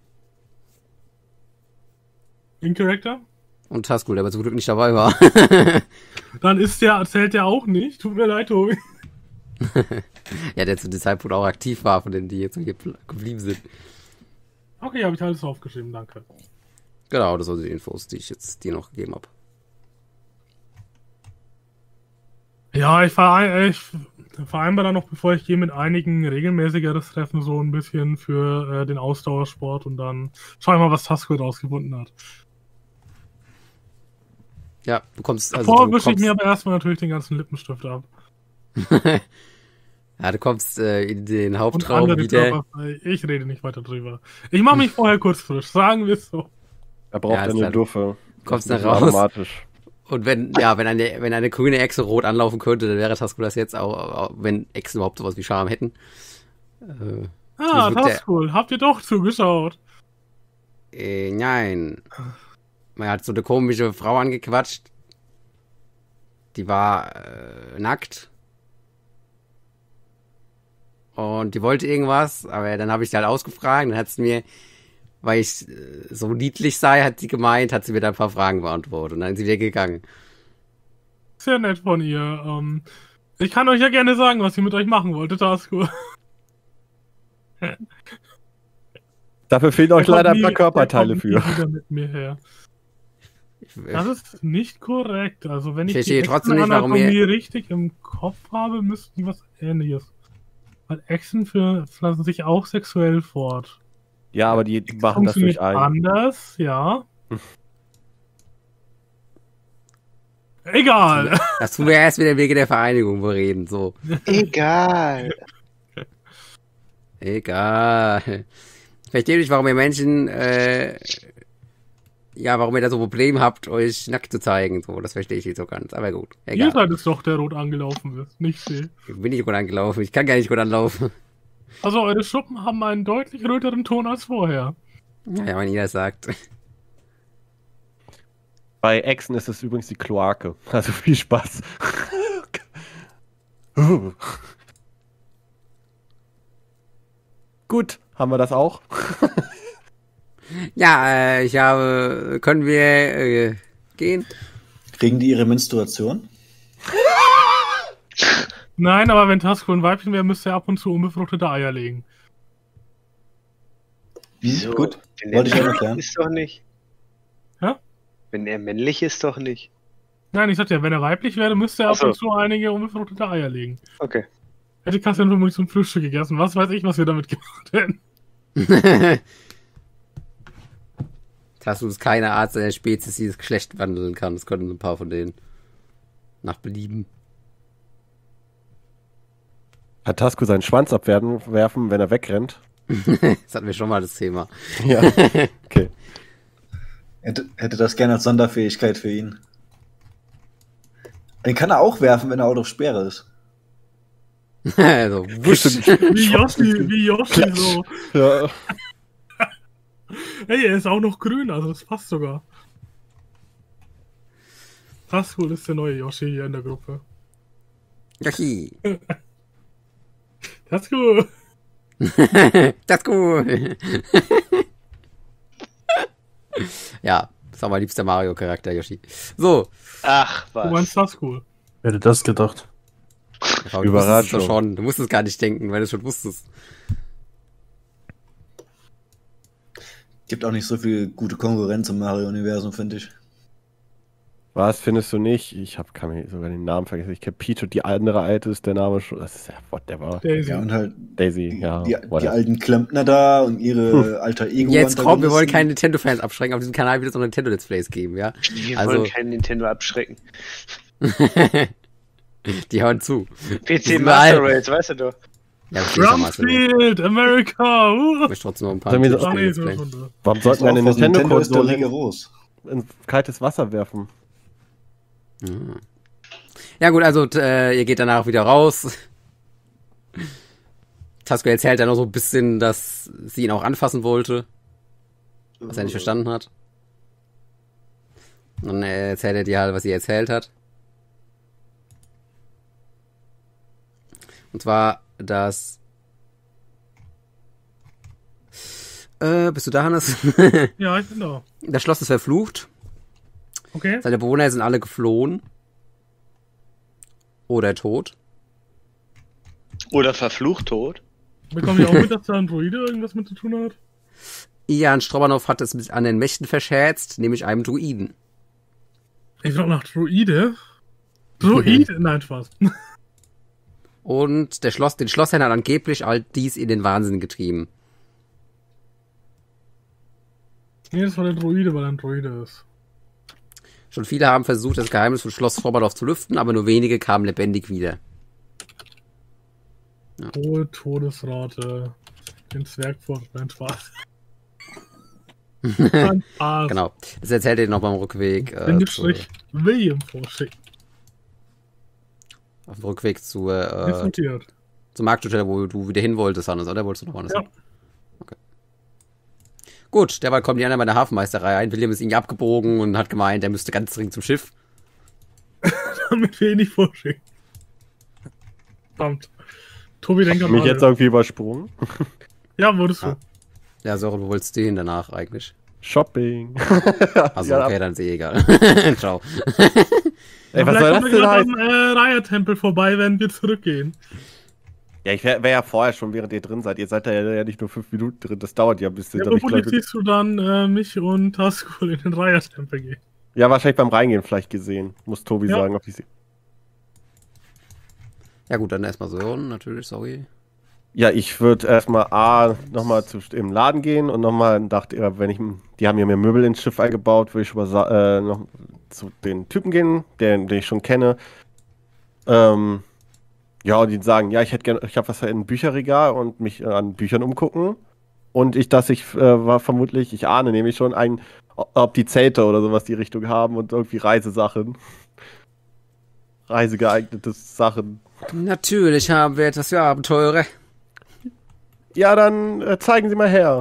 In Character? Und Taskul, der aber zum Glück nicht dabei war. Dann zählt der auch nicht. Tut mir leid, Tobi. Ja, der zu dem Zeitpunkt auch aktiv war, von denen die jetzt hier geblieben sind. Okay, habe ich alles aufgeschrieben, danke. Genau, das waren die Infos, die ich jetzt dir noch gegeben habe. Ja, ich vereinbare da noch, bevor ich gehe, mit einigen regelmäßigeres Treffen so ein bisschen für den Ausdauersport und dann schau ich mal, was Tasko rausgefunden hat. Ja, du kommst Davor wische ich mir aber erstmal natürlich den ganzen Lippenstift ab. ja, du kommst in den Und Hauptraum andere wieder. Körperfrei. Ich rede nicht weiter drüber. Ich mache mich vorher kurz frisch, sagen wir es so. Er braucht Ja, ist eine halt- Duffe. kommst Das da ist raus. automatisch. Und wenn eine grüne Echse rot anlaufen könnte, dann wäre Tasko das jetzt auch, wenn Echsen überhaupt sowas wie Charme hätten. Ah, Das wird das ist cool. Habt ihr doch zugeschaut? Nein. Man hat so eine komische Frau angequatscht. Die war nackt. Und die wollte irgendwas, aber dann habe ich sie halt ausgefragt. Dann hat sie mir, weil ich so niedlich sei, hat sie gemeint, hat sie mir dann ein paar Fragen beantwortet. Und dann ist sie wieder gegangen. Sehr nett von ihr. Ich kann euch ja gerne sagen, was sie mit euch machen wollte, Tasko. Dafür fehlen euch Der leider ein kommt paar nie- Körperteile der kommt nie für. wieder mit mir her. Das ist nicht korrekt. Also wenn ich Ich die verstehe trotzdem nicht, warum ihr- Echsenanatomie richtig im Kopf habe, müssten die was Ähnliches. Weil Echsen pflanzen sich auch sexuell fort. Ja, aber die machen das Funktioniert durch ein. anders, ja. Egal. Das tun wir erst wieder wegen der Vereinigung bereden, so. Egal. Egal. Ich verstehe nicht, warum ihr Menschen, warum ihr da so Probleme habt, euch nackt zu zeigen, so. Das verstehe ich nicht so ganz, aber gut. Ihr Egal. seid es doch, der rot angelaufen ist, nicht sie. Ich bin nicht gut angelaufen, ich kann gar nicht gut anlaufen. Also eure Schuppen haben einen deutlich röteren Ton als vorher. Ja, wenn ihr das sagt. Bei Echsen ist es übrigens die Kloake. Also viel Spaß. Gut, haben wir das auch? Ja, können wir gehen? Kriegen die ihre Menstruation? Nein, aber wenn Tasco ein Weibchen wäre, müsste er ab und zu unbefruchtete Eier legen. Wieso? Gut, Wenn wollte ich er auch männlich erklären. ist doch nicht. Hä? Wenn er männlich ist, doch nicht. Nein, ich sagte ja, wenn er weiblich wäre, müsste er ab Ach so. und zu einige unbefruchtete Eier legen. Okay. Hätte Kassian vermutlich zum Frühstück gegessen. Was weiß ich, was wir damit gemacht hätten. Hast du keine Art seiner Spezies, die das Geschlecht wandeln kann? Das können ein paar von denen. Nach Belieben. Hat Tasco seinen Schwanz abwerfen, wenn er wegrennt? Das hatten wir schon mal das Thema. Ja. Okay. Hätte das gerne als Sonderfähigkeit für ihn. Den kann er auch werfen, wenn er out of Sperre ist. Also, wusch. Wie Yoshi so. Ja. Hey, er ist auch noch grün, also das passt sogar. Tasco ist der neue Yoshi hier in der Gruppe. Yoshi. Tasco! Das ist gut. Ja, das war mein liebster Mario-Charakter, Yoshi. So. Ach, Du meinst was. Tasco? Wer hätte das gedacht? Du Überraschung. wusstest es doch schon. Du musstest gar nicht denken, weil du es schon wusstest. Gibt auch nicht so viel gute Konkurrenz im Mario-Universum, finde ich. Was findest du nicht? Kann mir sogar den Namen vergessen. Ich kenne Peach und die andere alte ist der Name schon. Das ist ja whatever. Daisy. Ja, und halt Daisy, ja. die whatever. alten Klempner da und ihre alter Ego. Jetzt kommt, wir wollen Antagonisten. keine Nintendo-Fans abschrecken. Auf diesem Kanal wird es noch Nintendo-Let's Plays geben, ja? Wir Also- wollen keinen Nintendo abschrecken. Die hören zu. PC sind Master alt. Race, weißt du doch. Ja, ich weiß mal, ich Drumfield, America! möchte trotzdem noch ein paar Sollen wir so- Ach nee, Let's so Plays. schon da. Warum sollten wir eine Nintendo ist der Nintendo-Konsole rigoros. ins kaltes Wasser werfen? Ja gut, also ihr geht danach wieder raus. Tasco erzählt dann noch so ein bisschen, dass sie ihn auch anfassen wollte, was er nicht verstanden hat. Und dann erzählt er dir halt, was sie erzählt hat. Und zwar, dass... bist du da, Hannes? Ja, ich bin da. Das Schloss ist verflucht. Okay. Seine Bewohner sind alle geflohen. Oder tot. Oder verflucht tot. Bekommen wir auch mit, dass da ein Druide irgendwas mit zu tun hat? Ian Strobanow hat es mit an den Mächten verscherzt, nämlich einem Druiden. Ich frag nach Druide. Druide? Nein, Spaß. Und den Schlossherrn hat angeblich all dies in den Wahnsinn getrieben. Nee, das war der Druide, weil er ein Druide ist. Schon viele haben versucht, das Geheimnis von Schloss Strobanow zu lüften, aber nur wenige kamen lebendig wieder. Hohe Todesrate. Den Zwerg vor. Nein, Spaß. Nein, Spaß. Genau. Das erzählt er noch beim Rückweg. Bindestrich William vorschicken. Auf dem Rückweg Ist notiert. zur Marktstelle, wo du wieder hin wolltest, Hannes, oder? Wolltest du noch Hannes? Ja. Okay. Gut, derweil kommen die anderen bei der Hafenmeisterei ein. William ist irgendwie abgebogen und hat gemeint, er müsste ganz dringend zum Schiff. Damit wir ihn nicht vorschicken. Verdammt. Tobi denkt an Mich alle. jetzt irgendwie übersprungen. Ja, wurdest du. Ja. Ja, Sören, wo wolltest du hin danach eigentlich? Shopping. Also, Ja, okay, dann ist eh egal. Ciao. Ey, was Vielleicht soll das kommen wir denn gerade heißen? am Raya-Tempel vorbei, wenn wir zurückgehen. Ja, ich wäre ja vorher schon, während ihr drin seid. Ihr seid da ja nicht nur 5 Minuten drin, das dauert ja ein bisschen. Ja, womit siehst du dann mich und Taskul in den Reiherstempel gehen? Ja, wahrscheinlich beim Reingehen vielleicht gesehen. Muss Tobi sagen, ob ich sie. Ja gut, dann erstmal so hören, natürlich, sorry. Ja, ich würde erstmal nochmal im Laden gehen und nochmal die haben ja mir Möbel ins Schiff eingebaut, würde ich schon mal noch zu den Typen gehen, den ich schon kenne. Ja, und die sagen, ja, ich habe was in einem Bücherregal und mich an Büchern umgucken. Und ich ahne nämlich schon ob die Zelte oder sowas die Richtung haben und irgendwie Reisesachen. Reisegeeignete Sachen. Natürlich haben wir etwas für Abenteurer. Ja, dann zeigen Sie mal her.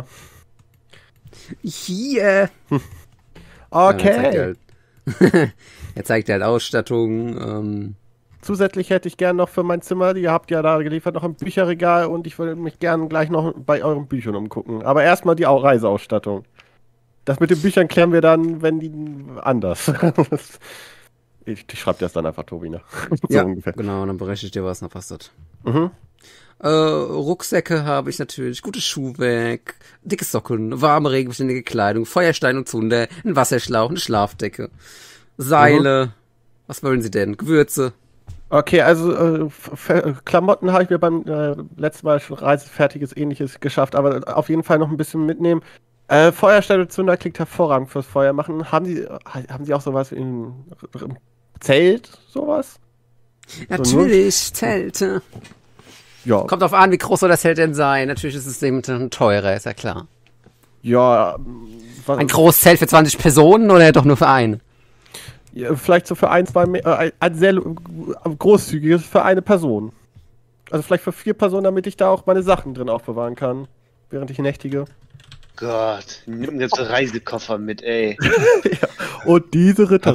Hier. Okay. Er zeigt halt Ausstattung. Zusätzlich hätte ich gern noch für mein Zimmer, ihr habt ja da geliefert, noch ein Bücherregal und ich würde mich gern gleich noch bei euren Büchern umgucken. Aber erstmal die Reiseausstattung. Das mit den Büchern klären wir dann, wenn die anders. Ich schreibe das dann einfach Tobi, ne? Ja, ungefähr. Genau, dann berechne ich dir, was noch passt hat. Mhm. Rucksäcke habe ich natürlich, gutes Schuhwerk, dicke Socken, warme, regenbeständige Kleidung, Feuerstein und Zunder, ein Wasserschlauch, eine Schlafdecke, Seile, was wollen Sie denn? Gewürze. Okay, also Klamotten habe ich mir beim letzten Mal schon reisefertiges Ähnliches geschafft, aber auf jeden Fall noch ein bisschen mitnehmen. Feuerstein und Zunder klingt hervorragend fürs Feuer machen. Haben Sie auch sowas in Zelt, sowas? Natürlich, Zelte. Ja. Kommt drauf an, wie groß soll das Zelt denn sein? Natürlich ist es eben teurer, ist ja klar. Ja. Ein großes Zelt für 20 Personen oder doch nur für einen? Ja, vielleicht so für ein sehr großzügiges für eine Person. Also vielleicht für 4 Personen, damit ich da auch meine Sachen drin aufbewahren kann, während ich nächtige. Gott, nimm einen ganzen Reisekoffer mit, ey. Ja. Und diese Ritter.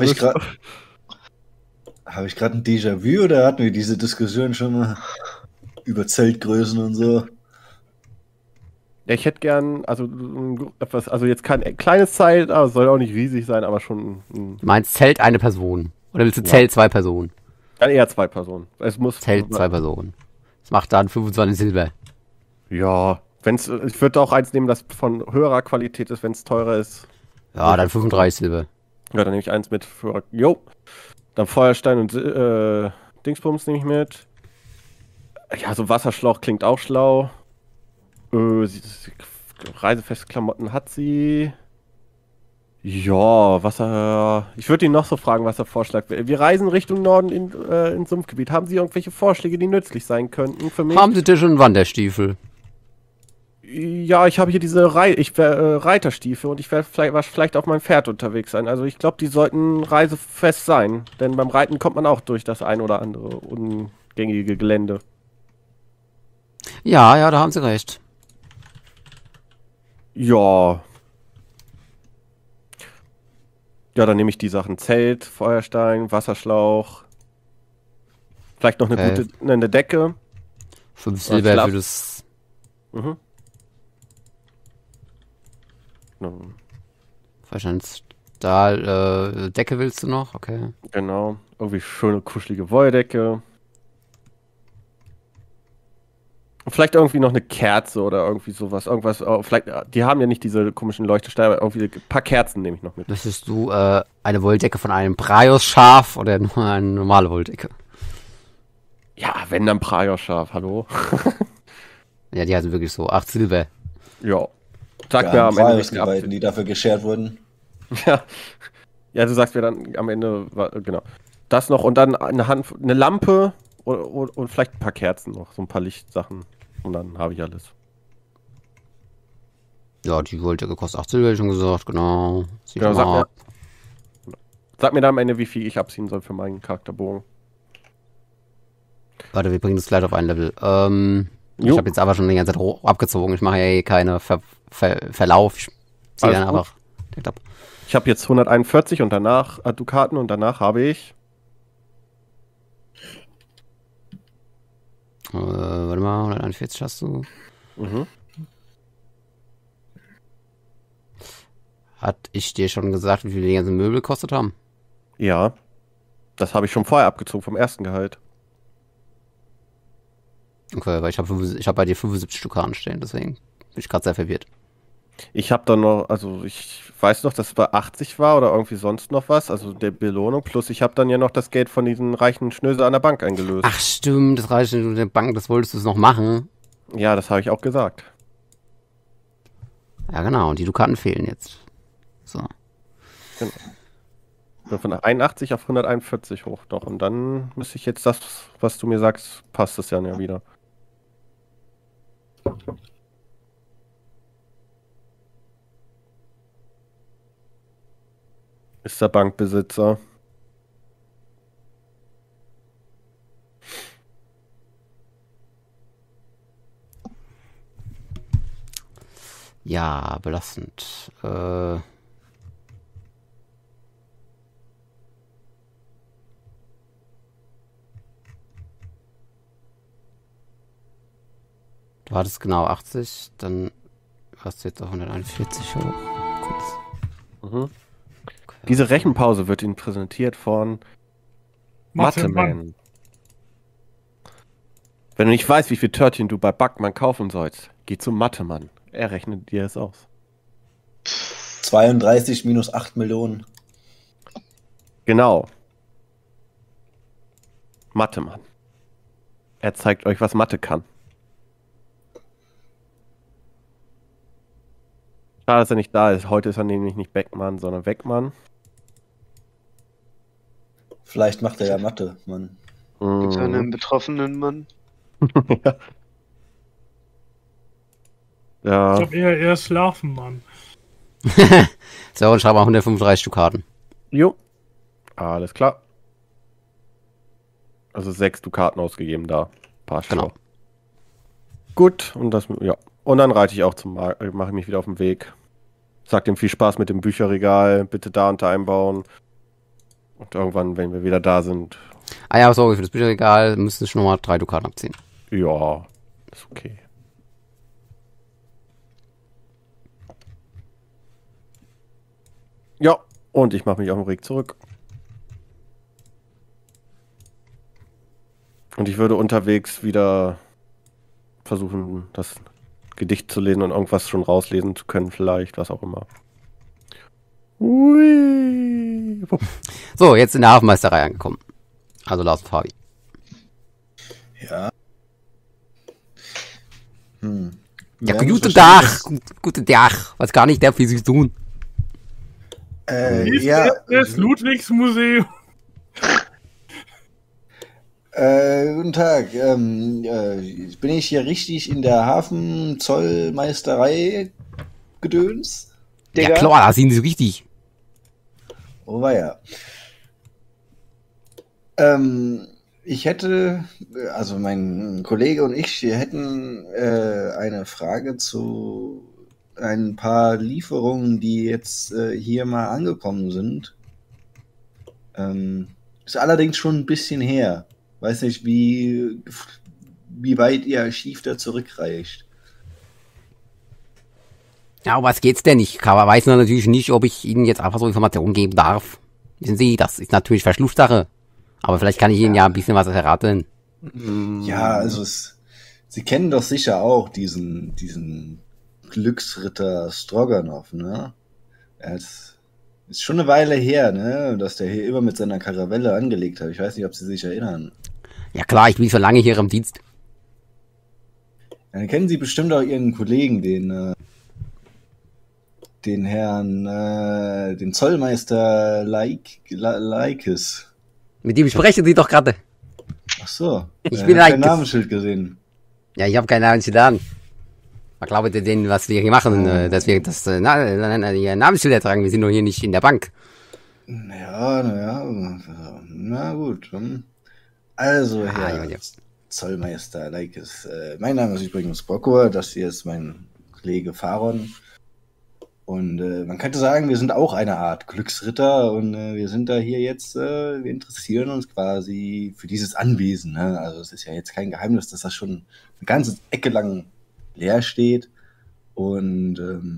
Habe ich gerade ein Déjà-vu oder hatten wir diese Diskussion schon mal über Zeltgrößen und so? Ja, ich hätte gern, also jetzt kein kleines Zelt, aber es soll auch nicht riesig sein, aber schon Du meinst Zelt eine Person? Oder willst du Zelt 2 Personen? Dann eher 2 Personen. Es muss Zelt 2 Personen. Das macht dann 25 Silber. Ja, ich würde auch eins nehmen, das von höherer Qualität ist, wenn es teurer ist. Ja, dann 35 Silber. Ja, dann nehme ich eins mit für. Jo. Dann Feuerstein und Dingsbums nehme ich mit. Ja, so Wasserschlauch klingt auch schlau. Reisefeste Klamotten hat sie. Ja, ich würde ihn noch so fragen, was er vorschlägt. Wir reisen Richtung Norden ins Sumpfgebiet. Haben Sie irgendwelche Vorschläge, die nützlich sein könnten für mich? Haben Sie denn schon Wanderstiefel? Ja, ich habe hier diese Reiterstiefel und ich werde vielleicht auf meinem Pferd unterwegs sein. Also ich glaube, die sollten reisefest sein. Denn beim Reiten kommt man auch durch das ein oder andere ungängige Gelände. Ja, da haben Sie recht. Ja. Ja, dann nehme ich die Sachen Zelt, Feuerstein, Wasserschlauch. Vielleicht noch eine Decke. 5 Silber für das... Mhm. Wahrscheinlich Stahl, Decke willst du noch? Okay. Genau. Irgendwie schöne, kuschelige Wolldecke. Vielleicht irgendwie noch eine Kerze oder irgendwie sowas. Irgendwas. Vielleicht, die haben ja nicht diese komischen Leuchtesteine, aber irgendwie ein paar Kerzen nehme ich noch mit. Möchtest du eine Wolldecke von einem Praios-Schaf oder nur eine normale Wolldecke? Ja, wenn dann Praios-Schaf, hallo? Ja, die heißen wirklich so. 8 Silber. Ja. Sag mir am Ende, die beiden, die dafür geschert wurden. Ja. Ja, du sagst mir dann am Ende, genau. Das noch und dann eine Lampe und vielleicht ein paar Kerzen noch, so ein paar Lichtsachen. Und dann habe ich alles. Ja, die Wolldecke kostet 8 Silber, schon gesagt, genau. Genau, sag mir dann am Ende, wie viel ich abziehen soll für meinen Charakterbogen. Warte, wir bringen das gleich auf ein Level. Ich habe jetzt aber schon die ganze Zeit abgezogen. Ich mache ja eh keine Verlauf. Ich ziehe dann einfach direkt ab. Ich habe jetzt 141 und danach Dukaten und danach habe ich... warte mal, 141 hast du. Mhm. Hat ich dir schon gesagt, wie viel die ganzen Möbel gekostet haben? Ja. Das habe ich schon vorher abgezogen vom ersten Gehalt. Okay, weil ich hab bei dir 75 Stück anstehen, deswegen bin ich gerade sehr verwirrt. Ich habe dann noch, also ich weiß noch, dass es bei 80 war oder irgendwie sonst noch was, also der Belohnung. Plus ich habe dann ja noch das Geld von diesen reichen Schnösel an der Bank eingelöst. Ach stimmt, das reicht nicht mit der Bank, das wolltest du noch machen. Ja, das habe ich auch gesagt. Ja genau, und die Dukaten fehlen jetzt. So. Genau. Bin von 81 auf 141 hoch noch. Und dann müsste ich jetzt das, was du mir sagst, passt es ja wieder. Ist der Bankbesitzer. Ja, belastend. Du hattest genau 80, dann hast du jetzt auf 141 hoch. Kurz. Mhm. Diese Rechenpause wird Ihnen präsentiert von Matheman. Wenn du nicht weißt, wie viel Törtchen du bei Backmann kaufen sollst, geh zum Mathemann. Er rechnet dir es aus. 32 minus 8 Millionen. Genau. Mathemann. Er zeigt euch, was Mathe kann. Schade, dass er nicht da ist. Heute ist er nämlich nicht Beckmann, sondern Weckmann. Vielleicht macht er ja Mathe, Mann. Mit einem betroffenen Mann. Ja. Ja. Ich glaube eher schlafen, Mann. So, und schreib mal 135 Dukaten. Jo. Alles klar. Also 6 Dukaten ausgegeben da. Passt Genau. schon. Gut, und das, ja. Und dann reite ich auch zum Markt, mache ich mich wieder auf den Weg. Sag ihm viel Spaß mit dem Bücherregal, bitte da unter einbauen. Und irgendwann, wenn wir wieder da sind, Ah ja, sorry, für das Bücherregal müssten schon nochmal 3 Dukaten abziehen. ja, ist okay. Ja, und ich mache mich auf den Weg zurück. Und ich würde unterwegs wieder versuchen, das Gedicht zu lesen und irgendwas schon rauslesen zu können, vielleicht, was auch immer. Ui. So, jetzt in der Hafenmeisterei angekommen. Also Lars und Fabi. Ja. Hm. Ja, Wir haben guten uns Tag, wahrscheinlich guten Tag. Was kann ich da für Sie tun? Ja, Das Ludwigsmuseum. Guten Tag. Bin ich hier richtig in der Hafenzollmeisterei gedöns? Ja Digga. klar, da sind Sie richtig. Oh weia. Ich hätte, also mein Kollege und ich, wir hätten eine Frage zu ein paar Lieferungen, die jetzt hier mal angekommen sind. Ist allerdings schon ein bisschen her. Weiß nicht, wie weit Ihr Archiv da zurückreicht. Ja, um was geht's denn? Ich weiß natürlich nicht, ob ich Ihnen jetzt einfach so Informationen geben darf. Wissen Sie, das ist natürlich Verschlusssache. Aber vielleicht kann ich Ihnen ja ein bisschen was erraten. Ja, also Sie kennen doch sicher auch diesen Glücksritter Stroganov, ne? Es ist schon eine Weile her, ne, dass der hier immer mit seiner Karavelle angelegt hat. Ich weiß nicht, ob Sie sich erinnern. Ja klar, ich bin schon lange hier im Dienst. Dann kennen Sie bestimmt auch Ihren Kollegen, den Herrn, den Zollmeister Leikes. Mit dem sprechen Sie doch gerade. Ach so. Ich bin hab kein Leikes. Namensschild gesehen. Ja, ich habe keine Ahnung, an. Man glaubt denn, was wir hier machen, dass wir das Ihr Namensschild tragen. Wir sind doch hier nicht in der Bank. Ja, na gut. Also, Herr ja. Zollmeister Leikes. Mein Name ist übrigens Brocco, das hier ist mein Kollege Faron. Und man könnte sagen, wir sind auch eine Art Glücksritter und wir sind da hier jetzt, wir interessieren uns quasi für dieses Anwesen. Ne? Also es ist ja jetzt kein Geheimnis, dass das schon eine ganze Ecke lang leer steht. Und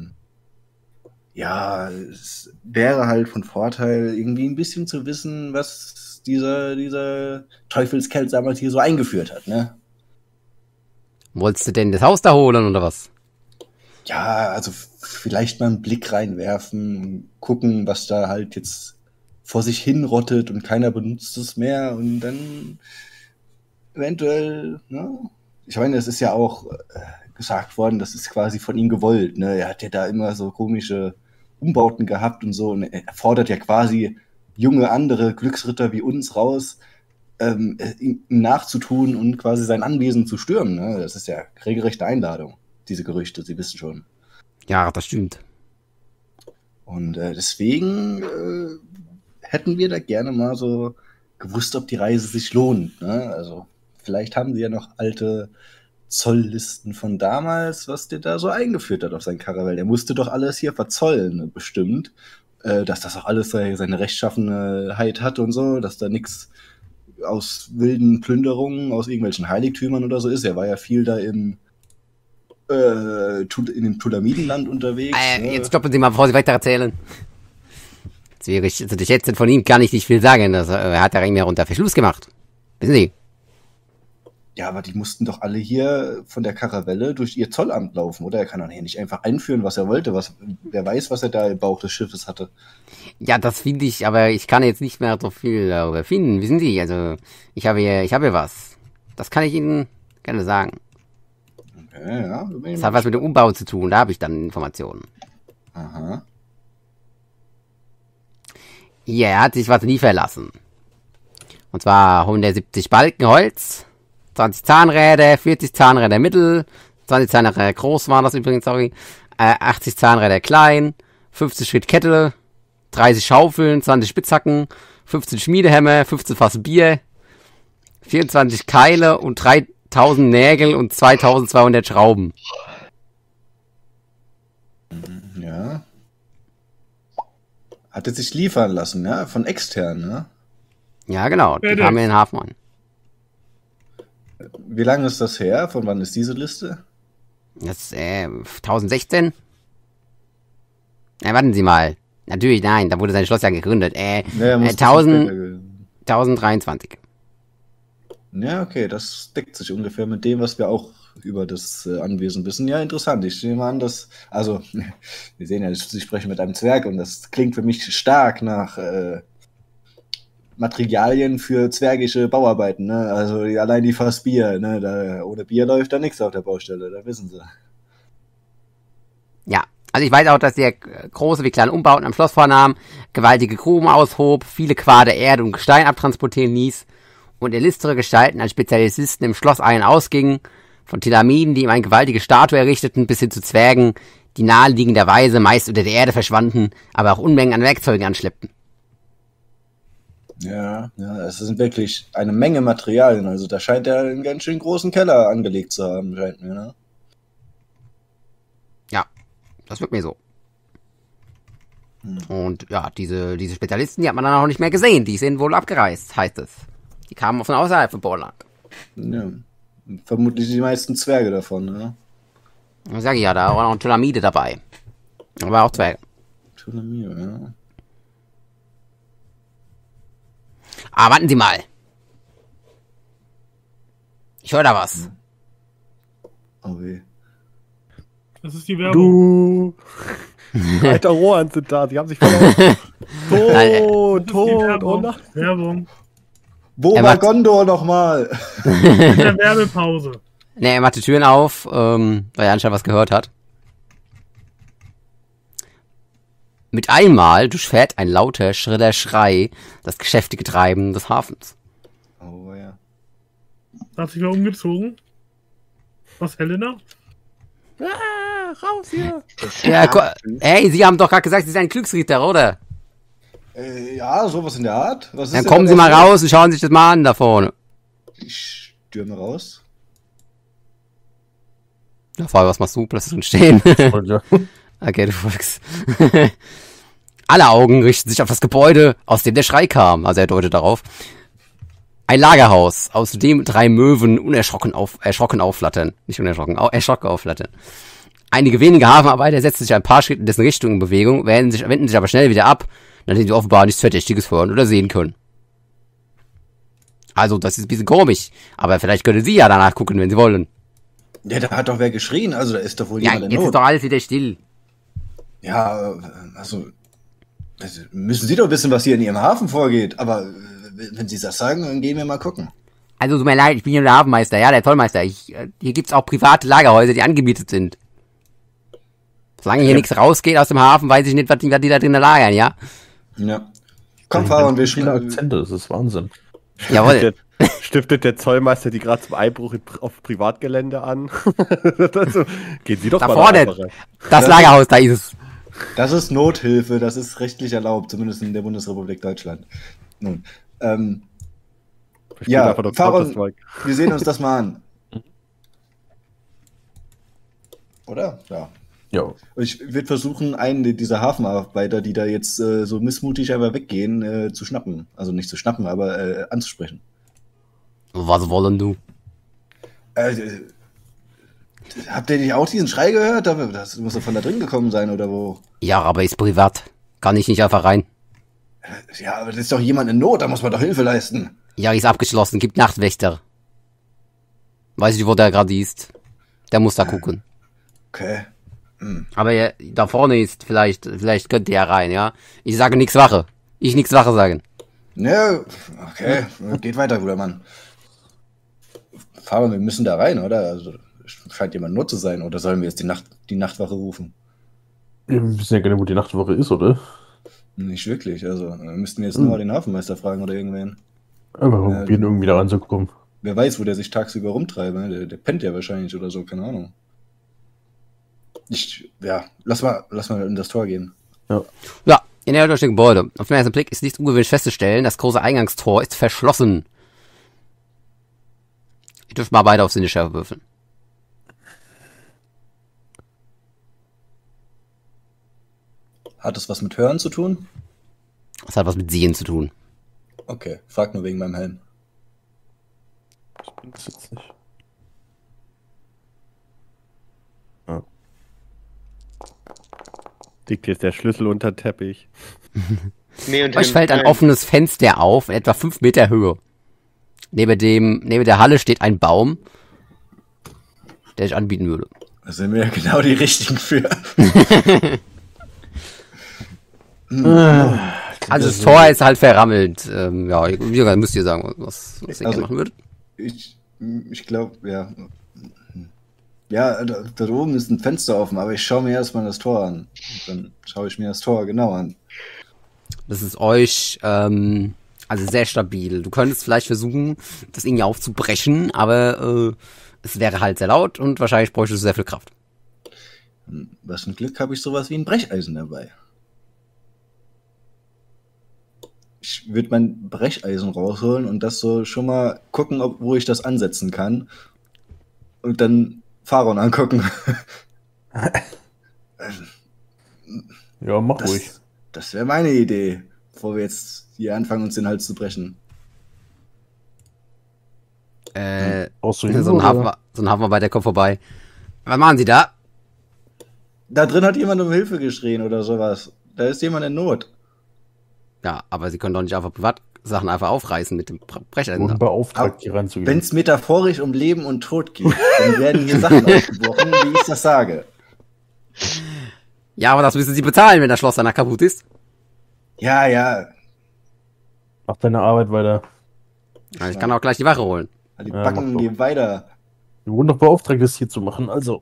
ja, es wäre halt von Vorteil, irgendwie ein bisschen zu wissen, was dieser Teufelskerl damals hier so eingeführt hat. Ne? Wolltest du denn das Haus da holen oder was? Ja, also vielleicht mal einen Blick reinwerfen, gucken, was da halt jetzt vor sich hin rottet und keiner benutzt es mehr und dann eventuell, ne? Ich meine, es ist ja auch gesagt worden, das ist quasi von ihm gewollt, ne? Er hat ja da immer so komische Umbauten gehabt und so und er fordert ja quasi junge andere Glücksritter wie uns raus, ihm nachzutun und quasi sein Anwesen zu stürmen, ne? Das ist ja regelrechte Einladung, diese Gerüchte, Sie wissen schon. Ja, das stimmt. Und deswegen hätten wir da gerne mal so gewusst, ob die Reise sich lohnt. Ne? Also vielleicht haben sie ja noch alte Zolllisten von damals, was der da so eingeführt hat auf sein Karavel. Der musste doch alles hier verzollen, bestimmt. Dass das auch alles seine Rechtschaffenheit hat und so, dass da nichts aus wilden Plünderungen, aus irgendwelchen Heiligtümern oder so ist. Er war ja viel da in dem Tulamidenland unterwegs. Ne? Jetzt stoppen Sie mal, bevor Sie weiter erzählen. Also jetzt von ihm kann ich nicht viel sagen. Er hat ja irgendwie unter Verschluss gemacht. Wissen Sie? Ja, aber die mussten doch alle hier von der Karavelle durch ihr Zollamt laufen, oder? Er kann doch hier nicht einfach einführen, was er wollte. Wer weiß, was er da im Bauch des Schiffes hatte. Ja, das finde ich, aber ich kann jetzt nicht mehr so viel darüber finden. Wissen Sie? Also, ich habe hier was. Das kann ich Ihnen gerne sagen. Okay, ja. Das hat was mit dem Umbau zu tun, da habe ich dann Informationen. Aha. Hier, er hat sich was liefern lassen. Und zwar 170 Balken Holz, 20 Zahnräder, 40 Zahnräder mittel, 20 Zahnräder groß waren das übrigens, 80 Zahnräder klein, 50 Schritt Kette, 30 Schaufeln, 20 Spitzhacken, 15 Schmiedehämmer, 15 Fass Bier, 24 Keile und 3000 Nägel und 2200 Schrauben. Ja. Hat er sich liefern lassen, ja? Von extern, ne? Ja, genau, die kamen in den Hafen an. Wie lange ist das her? Von wann ist diese Liste? Das ist 1016. Warten Sie mal. Natürlich, nein, da wurde sein Schloss ja gegründet. 1023. Ja, okay, das deckt sich ungefähr mit dem, was wir auch über das Anwesen wissen. Ja, interessant. Ich nehme an, dass, also, wir sehen ja, Sie sprechen mit einem Zwerg und das klingt für mich stark nach Materialien für zwergische Bauarbeiten, ne? Also allein die Fass Bier, ne? Ohne Bier läuft da nichts auf der Baustelle, da wissen Sie. Ja, also ich weiß auch, dass der große wie kleine Umbauten am Schloss vornahm, gewaltige Gruben aushob, viele Quader Erde und Gestein abtransportieren ließ und illustre Gestalten als Spezialisten im Schloss ein- und ausgingen, von Telamiden, die ihm eine gewaltige Statue errichteten, bis hin zu Zwergen, die naheliegenderweise meist unter der Erde verschwanden, aber auch Unmengen an Werkzeugen anschleppten. Ja, es sind wirklich eine Menge Materialien, also da scheint er einen ganz schön großen Keller angelegt zu haben, scheint mir, ne? Ja, das wird mir so. Und ja, diese Spezialisten, die hat man dann auch nicht mehr gesehen, die sind wohl abgereist, heißt es. Die kamen von außerhalb von Borland. Ja, vermutlich die meisten Zwerge davon, ne? Das sag ich ja, da war noch ein Tulamide dabei. Aber auch Zwerge. Tulamide, ja. Ah, warten Sie mal. Ich höre da was. Oh weh. Das ist die Werbung. Du! Alter Rohan sind da, die haben sich verloren. Tot, oh nein. Werbung. Wo Er war macht- Gondor nochmal? In der Werbepause. Ne, er macht die Türen auf, weil er anscheinend was gehört hat. Mit einmal durchfährt ein lauter, schriller Schrei das geschäftige Treiben des Hafens. Oh ja. Hat sich mal umgezogen. Was, Helena? Raus hier! Ja, hey, Sie haben doch gerade gesagt, Sie sind ein Glücksritter, oder? Ja, sowas in der Art. Was ist Dann denn kommen da Sie mal los? raus und schauen sich das mal an da vorne. Ich stürme raus. Ja, Frage, was machst du? Lass es stehen. Und ja. Okay, du folgst. Alle Augen richten sich auf das Gebäude, aus dem der Schrei kam. Also er deutet darauf. Ein Lagerhaus, aus dem 3 Möwen erschrocken aufflattern. Nicht unerschrocken, erschrocken aufflattern. Einige wenige Hafenarbeiter setzen sich ein paar Schritte in dessen Richtung in Bewegung, wenden sich aber schnell wieder ab, nachdem sie offenbar nichts Verdächtiges hören oder sehen können. Also, das ist ein bisschen komisch. Aber vielleicht können Sie ja danach gucken, wenn Sie wollen. Ja, da hat doch wer geschrien, also da ist doch wohl Ja, jemand in jetzt ist Not. doch alles wieder still. Ja, also müssen Sie doch wissen, was hier in Ihrem Hafen vorgeht. Aber wenn Sie das sagen, dann gehen wir mal gucken. Also tut mir leid, ich bin hier der Hafenmeister, ja, der Zollmeister. Hier gibt's auch private Lagerhäuser, die angemietet sind. Solange hier nichts rausgeht aus dem Hafen, weiß ich nicht, was die da drinnen lagern, ja? Ja. Komm, Fahrer, wir viele schneiden. Akzente, das ist Wahnsinn. Jawohl. Stiftet der Zollmeister die gerade zum Einbruch auf Privatgelände an? Also, gehen Sie doch Da mal vorne. einfach rein. Das Lagerhaus, da ist es. Das ist Nothilfe, das ist rechtlich erlaubt, zumindest in der Bundesrepublik Deutschland. Nun, Verstehe ja, einfach nur Fahrer, Counter-Strike. wir sehen uns das mal an. Oder? Ja. Ja. Ich würde versuchen, einen dieser Hafenarbeiter, die da jetzt so missmutig einfach weggehen, zu schnappen. Also nicht zu schnappen, aber anzusprechen. Was wollen du? Habt ihr nicht auch diesen Schrei gehört? Das muss doch von da drin gekommen sein, oder wo? Ja, aber ist privat. Kann ich nicht einfach rein. Ja, aber das ist doch jemand in Not, da muss man doch Hilfe leisten. Ja, ist abgeschlossen, gibt Nachtwächter. Weiß ich, wo der gerade ist. Der muss da gucken. Okay. Aber ja, da vorne ist, vielleicht könnt ihr ja rein, ja? Ich sage nichts Wache. Ich nichts Wache sagen. Ja, okay. Geht weiter, guter Mann. Fahrer, wir müssen da rein, oder? Also, scheint jemand Not zu sein. Oder sollen wir jetzt die Nachtwache rufen? Wir wissen ja gar nicht, wo die Nachtwache ist, oder? Nicht wirklich. Also, müssten wir jetzt nur den Hafenmeister fragen oder irgendwen. Einfach probieren, irgendwie da ranzukommen. Wer weiß, wo der sich tagsüber rumtreibt. Ne? Der pennt ja wahrscheinlich oder so, keine Ahnung. Lass mal in das Tor gehen. Ja, in der durchstehenden Gebäude. Auf den ersten Blick ist nichts ungewöhnlich festzustellen. Das große Eingangstor ist verschlossen. Ihr dürft mal beide auf Sinneschärfe würfeln. Hat das was mit Hören zu tun? Das hat was mit Sehen zu tun. Okay, frag nur wegen meinem Helm. Das bringt es jetzt nicht. Liegt jetzt der Schlüssel unter den Teppich. Nee, und Euch fällt ein offenes Fenster auf, in etwa 5 Meter Höhe. Neben der Halle steht ein Baum, der ich anbieten würde. Da sind wir ja genau die Richtigen für. Also das Tor ist halt verrammelt. Ja, wie müsst ihr sagen, was ihr gerne machen würdet. Ich glaube, ja. Ja, da oben ist ein Fenster offen, aber ich schaue mir erstmal das Tor an. Und dann schaue ich mir das Tor genau an. Das ist euch, also sehr stabil. Du könntest vielleicht versuchen, das irgendwie aufzubrechen, aber es wäre halt sehr laut und wahrscheinlich bräuchte es sehr viel Kraft. Was ein Glück, habe ich sowas wie ein Brecheisen dabei. Ich würde mein Brecheisen rausholen und das so schon mal gucken, wo ich das ansetzen kann. Und dann Pharaon angucken. Ja, mach ruhig. Das wäre meine Idee, bevor wir jetzt hier anfangen, uns den Hals zu brechen. Brauchst du So Hilfe, ein oder? Hafenarbeiter kommt vorbei. Was machen Sie da? Da drin hat jemand um Hilfe geschrien oder sowas. Da ist jemand in Not. Ja, aber Sie können doch nicht einfach Privatsachen einfach aufreißen mit dem Brecheisen. Wurden Da. beauftragt, hier reinzugehen. Wenn es metaphorisch um Leben und Tod geht, dann werden hier Sachen aufgebrochen, wie ich das sage. Ja, aber das müssen Sie bezahlen, wenn das Schloss danach kaputt ist. Ja, ja. Mach deine Arbeit weiter. Ja, ich kann auch gleich die Wache holen. Die Ja, Backen mach doch. gehen weiter. Wir wurden doch beauftragt, das hier zu machen, also.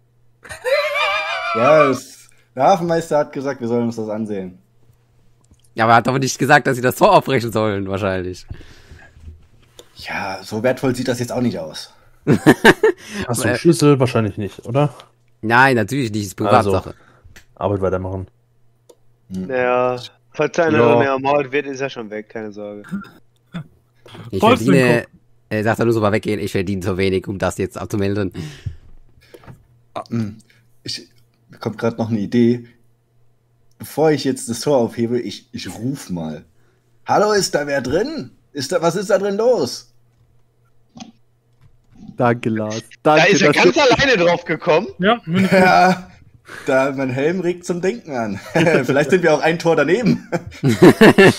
Ja, der Hafenmeister hat gesagt, wir sollen uns das ansehen. Ja, aber er hat doch nicht gesagt, dass Sie das Tor aufbrechen sollen, wahrscheinlich. Ja, so wertvoll sieht das jetzt auch nicht aus. Hast du einen Schlüssel? Wahrscheinlich nicht, oder? Nein, natürlich nicht, das ist Privatsache. Arbeit weitermachen. Ja, falls einer Ja. mehr ermordet wird, ist er schon weg, keine Sorge. Ich Vollst den verdiene, er sagt nur so mal weggehen, ich verdiene zu wenig, um das jetzt abzumelden. Mir kommt gerade noch eine Idee. Bevor ich jetzt das Tor aufhebe, ich ruf mal. Hallo, ist da wer drin? Was ist da drin los? Danke, Lars. Da Danke, ist er dass ganz du- alleine drauf gekommen. Ja, wenn ich Ja, mein Helm regt zum Denken an. Vielleicht sind wir auch ein Tor daneben.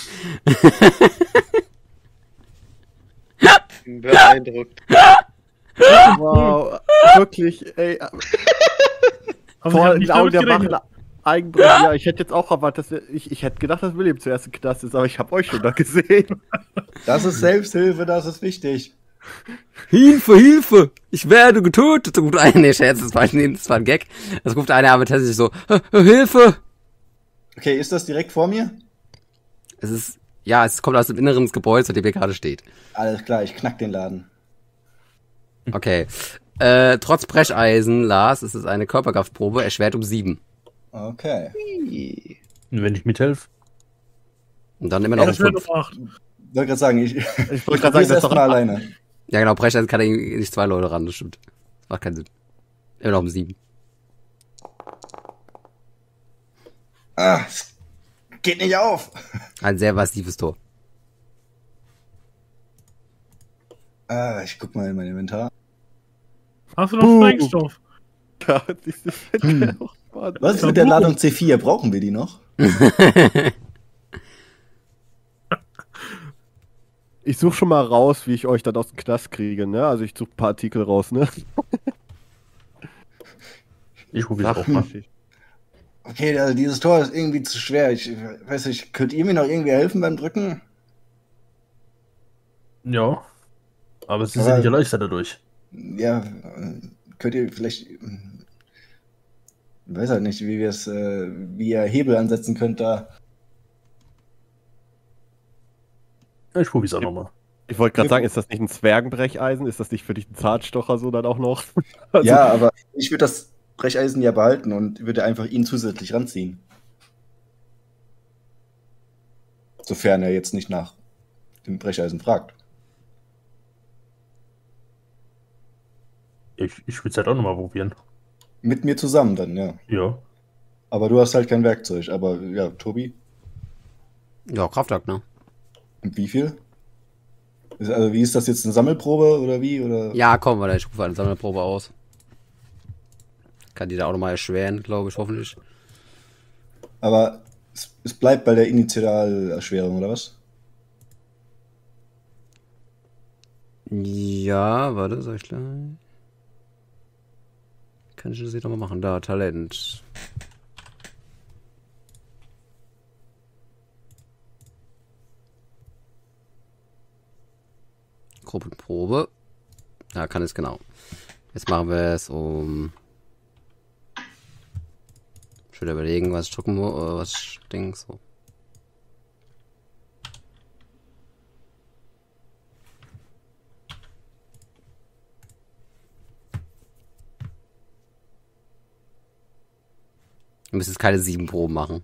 Beeindruckt. Wow, wirklich, ey. Aber Vor ich hab den nicht Augen damit der gerechnet. Machen Eigenbrett. Ja, ich hätte jetzt auch erwartet, ich hätte gedacht, dass William zuerst im Knast ist, aber ich habe euch schon da gesehen. Das ist Selbsthilfe, das ist wichtig. Hilfe, Hilfe! Ich werde getötet! Da ruft einer, nee, Scherz, das war ein Gag. Das ruft einer aber tatsächlich so, Hilfe! Okay, ist das direkt vor mir? Es kommt aus dem Inneren des Gebäudes, an dem ihr gerade steht. Alles klar, ich knack den Laden. Okay. Trotz Brecheisen, Lars, ist es eine Körperkraftprobe, erschwert um 7. Okay. Und wenn ich mithelfe? Und dann immer noch um Das wird 5. auf 8. Ich wollte gerade sagen, ich wollte gerade sagen, das ist doch mal alleine. Ja genau, Brecheisen kann nicht 2 Leute ran, das stimmt. Das macht keinen Sinn. Immer noch um 7. Ah, es geht nicht auf. Ein sehr massives Tor. Ah, ich guck mal in mein Inventar. Hast du noch Sprengstoff? Ja, dieses auch Mann. Was ist mit der Ladung C4? Brauchen wir die noch? Ich suche schon mal raus, wie ich euch dann aus dem Knast kriege, ne? Also ich suche ein paar Artikel raus, ne? Ich probiere es auch mal. Okay, also dieses Tor ist irgendwie zu schwer. Ich weiß nicht, könnt ihr mir noch irgendwie helfen beim Drücken? Ja. Aber es ist ja nicht erleichtert dadurch. Ja, könnt ihr vielleicht. Ich weiß halt nicht, wie wir es, wie ihr Hebel ansetzen könnt da. Ja, ich probiere es auch nochmal. Ich wollte gerade sagen, ist das nicht ein Zwergenbrecheisen? Ist das nicht für dich ein Zahnstocher so dann auch noch? Also, Ja, aber ich würde das Brecheisen ja behalten und würde einfach ihn zusätzlich ranziehen. Sofern er jetzt nicht nach dem Brecheisen fragt. Ich würde es halt auch nochmal probieren. Mit mir zusammen dann, ja. Ja. Aber du hast halt kein Werkzeug. Aber ja, Tobi, Ja, Kraftakt, ne? und wie viel? Also wie ist das jetzt, eine Sammelprobe oder wie? Oder? Ja, komm, warte, ich rufe eine Sammelprobe aus. Kann die da auch nochmal erschweren, glaube ich, hoffentlich. Aber es bleibt bei der Initialerschwerung, oder was? Ja, warte, soll ich gleich. Kann ich das jetzt nochmal machen? Da, Talent. Gruppenprobe. Ja, kann es genau. Jetzt machen wir es um. Ich würde überlegen, was ich drücken muss, was ich denke, so. Wir müssen jetzt keine 7 Proben machen.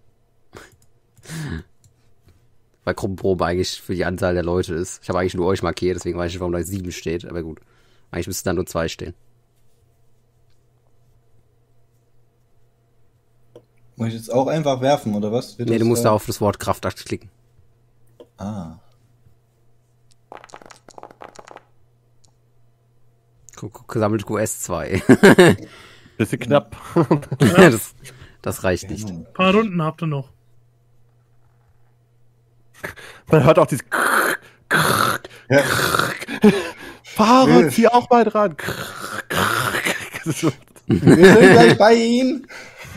Weil Gruppenprobe eigentlich für die Anzahl der Leute ist. Ich habe eigentlich nur euch markiert, deswegen weiß ich nicht, warum da 7 steht, aber gut. Eigentlich müssten da nur 2 stehen. Muss ich jetzt auch einfach werfen, oder was? Nee, du musst da auf das Wort Kraftakt klicken. Ah. Gesammelt QS 2. bisschen knapp. das reicht nicht. Ein paar Runden habt ihr noch. Man hört auch dieses Ja. Fahrer, zieh auch mal dran. So. Wir sind gleich bei Ihnen.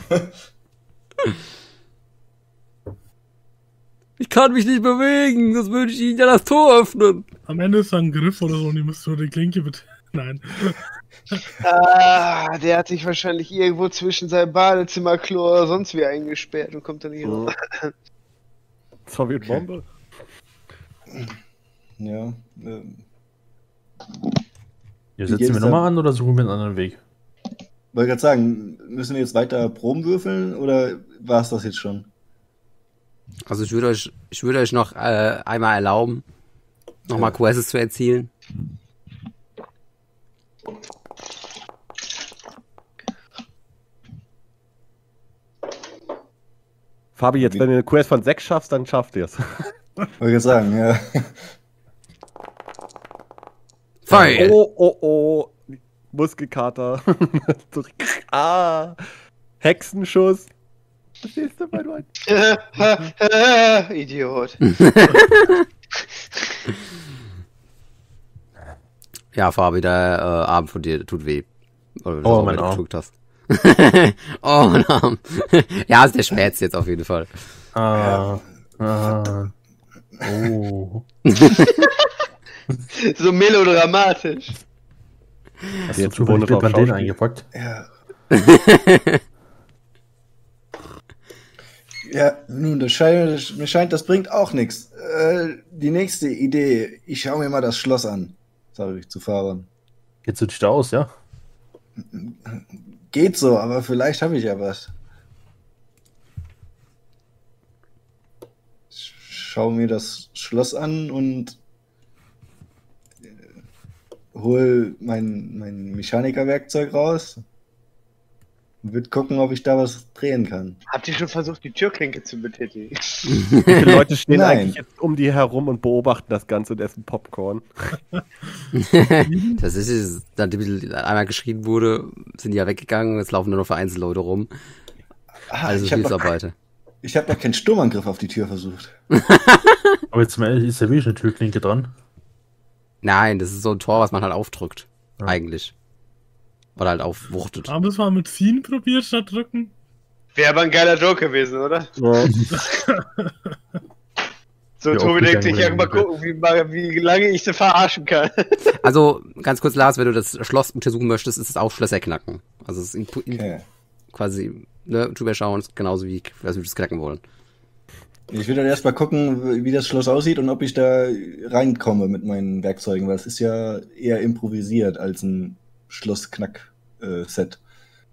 Ich kann mich nicht bewegen, sonst würde ich Ihnen ja das Tor öffnen. Am Ende ist da ein Griff oder so und ihr müsst nur die Klinke bitte. Nein. Ah, der hat sich wahrscheinlich irgendwo zwischen seinem Badezimmerklo oder sonst wie eingesperrt und kommt dann hier raus. Sowjetbombe. Ja. Ja, setzen wir nochmal an oder suchen wir einen anderen Weg? Wollte gerade sagen, müssen wir jetzt weiter Proben würfeln oder war es das jetzt schon? Also ich würde euch noch einmal erlauben, nochmal Quests zu erzielen. Fabi, jetzt wenn du eine Quest von 6 schaffst, dann schafft ihr es. Wollte gerade sagen, ja. Pfeil! Oh. Muskelkater. Hexenschuss. Verstehst du, weil du ein... Idiot. Ja, Fabi, der Arm von dir tut weh. Oder Oh, was mein du Arm. gedrückt hast. Oh, mein Arm. Ja, ist der Schmerz jetzt auf jeden Fall. Oh. So melodramatisch. Hast Jetzt du Bohne zufällig drauf Bandana Schauspiel. eingepackt? Ja. Ja, nun, mir scheint, das bringt auch nichts. Die nächste Idee. Ich schaue mir mal das Schloss an, sage ich zu Fahrern. Jetzt sieht da aus, ja? Geht so, aber vielleicht habe ich ja was. Ich schaue mir das Schloss an und hol mein Mechanikerwerkzeug raus und würde gucken, ob ich da was drehen kann. Habt ihr schon versucht, die Türklinke zu betätigen? Wie viele Leute stehen Nein. eigentlich jetzt um die herum und beobachten das Ganze und essen Popcorn? Das ist es, nachdem einmal geschrien wurde, sind die ja weggegangen, jetzt laufen nur noch vereinzelt Leute rum. Also ich habe Hilfsarbeiter. noch keinen Sturmangriff auf die Tür versucht. Aber jetzt mal ehrlich, ist ja wirklich eine Türklinke dran. Nein, das ist so ein Tor, was man halt aufdrückt. Ja. Eigentlich. Oder halt aufwuchtet. Haben wir es mal mit ziehen probiert statt drücken? Wäre aber ein geiler Joke gewesen, oder? Ja. So, Ja, Tobi denkt sich, ja, aufgegangen mal gucken, wie lange ich sie verarschen kann. Also, ganz kurz, Lars, wenn du das Schloss untersuchen möchtest, ist es auch Schlösser knacken. Also, es ist Okay. quasi, ne, drüber schauen, ist genauso wie wir das knacken wollen. Ich will dann erstmal gucken, wie das Schloss aussieht und ob ich da reinkomme mit meinen Werkzeugen, weil es ist ja eher improvisiert als ein Schlussknack-Set.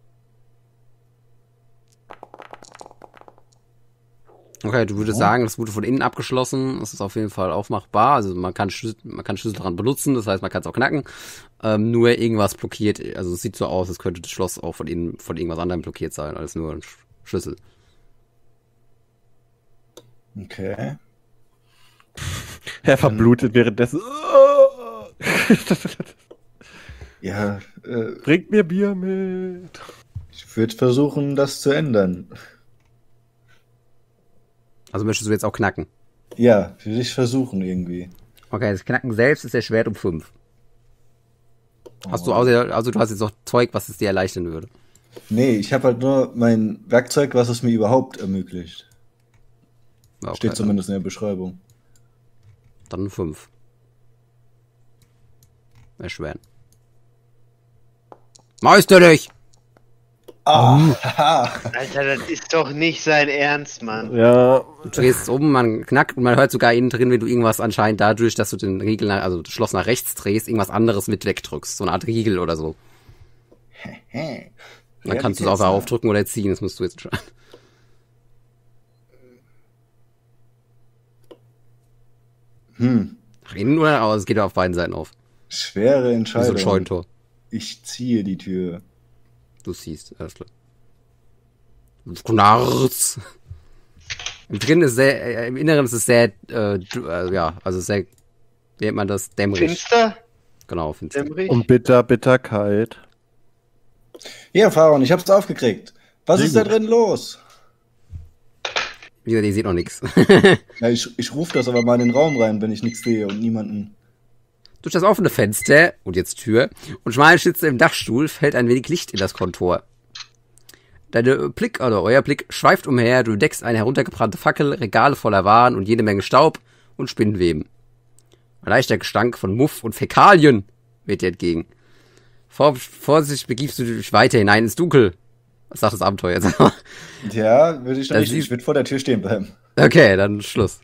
Okay, du würdest sagen, das wurde von innen abgeschlossen, das ist auf jeden Fall aufmachbar, also man kann Schlüssel dran benutzen, das heißt, man kann es auch knacken, nur irgendwas blockiert, also es sieht so aus, als könnte das Schloss auch von innen von irgendwas anderem blockiert sein, als nur ein Schlüssel. Okay. Er verblutet währenddessen. Ja, Bringt mir Bier mit. ich würde versuchen, das zu ändern. Also möchtest du jetzt auch knacken? Ja, würde ich versuchen irgendwie. Okay, das Knacken selbst ist erschwert um 5. Hast du also du hast jetzt noch Zeug, was es dir erleichtern würde. Nee, ich habe halt nur mein Werkzeug, was es mir überhaupt ermöglicht. Ja, okay, Steht zumindest in der Beschreibung. Dann 5. Erschweren. Meister dich! Ah, Alter, das ist doch nicht sein Ernst, Mann. Ja, Du drehst es um, man knackt und man hört sogar innen drin, wenn du irgendwas anscheinend dadurch, dass du den Riegel, also das Schloss nach rechts drehst, irgendwas anderes mit wegdrückst. So eine Art Riegel oder so. Dann kannst du es auch aufdrücken oder ziehen, das musst du jetzt entscheiden. Nach innen oder raus? Es geht ja auf beiden Seiten auf. Schwere Wie so ein Entscheidung. Scheunentor. Ich ziehe die Tür. Du siehst, alles klar. Knarz. Im Inneren ist es sehr, ja, also sehr, wie nennt man das? Dämmerig. Finster? Genau, finster. Dämmerig? und bitter kalt. Ja, Faron, ich hab's aufgekriegt. Was Sehr ist da gut. drin los? Wie gesagt, ihr seht noch nichts. Ja, ich rufe das aber mal in den Raum rein, wenn ich nichts sehe und niemanden. Durch das offene Fenster und jetzt Tür und schmale Schlitze im Dachstuhl fällt ein wenig Licht in das Kontor. Euer Blick schweift umher, du entdeckst eine heruntergebrannte Fackel, Regale voller Waren und jede Menge Staub und Spinnenweben. Ein leichter Gestank von Muff und Fäkalien weht dir entgegen. Vorsichtig begibst du dich weiter hinein ins Dunkel. Was sagt das Abenteuer jetzt? Ja, würde ich doch Das nicht. sieht- Ich würde vor der Tür stehen bleiben. Okay, dann Schluss.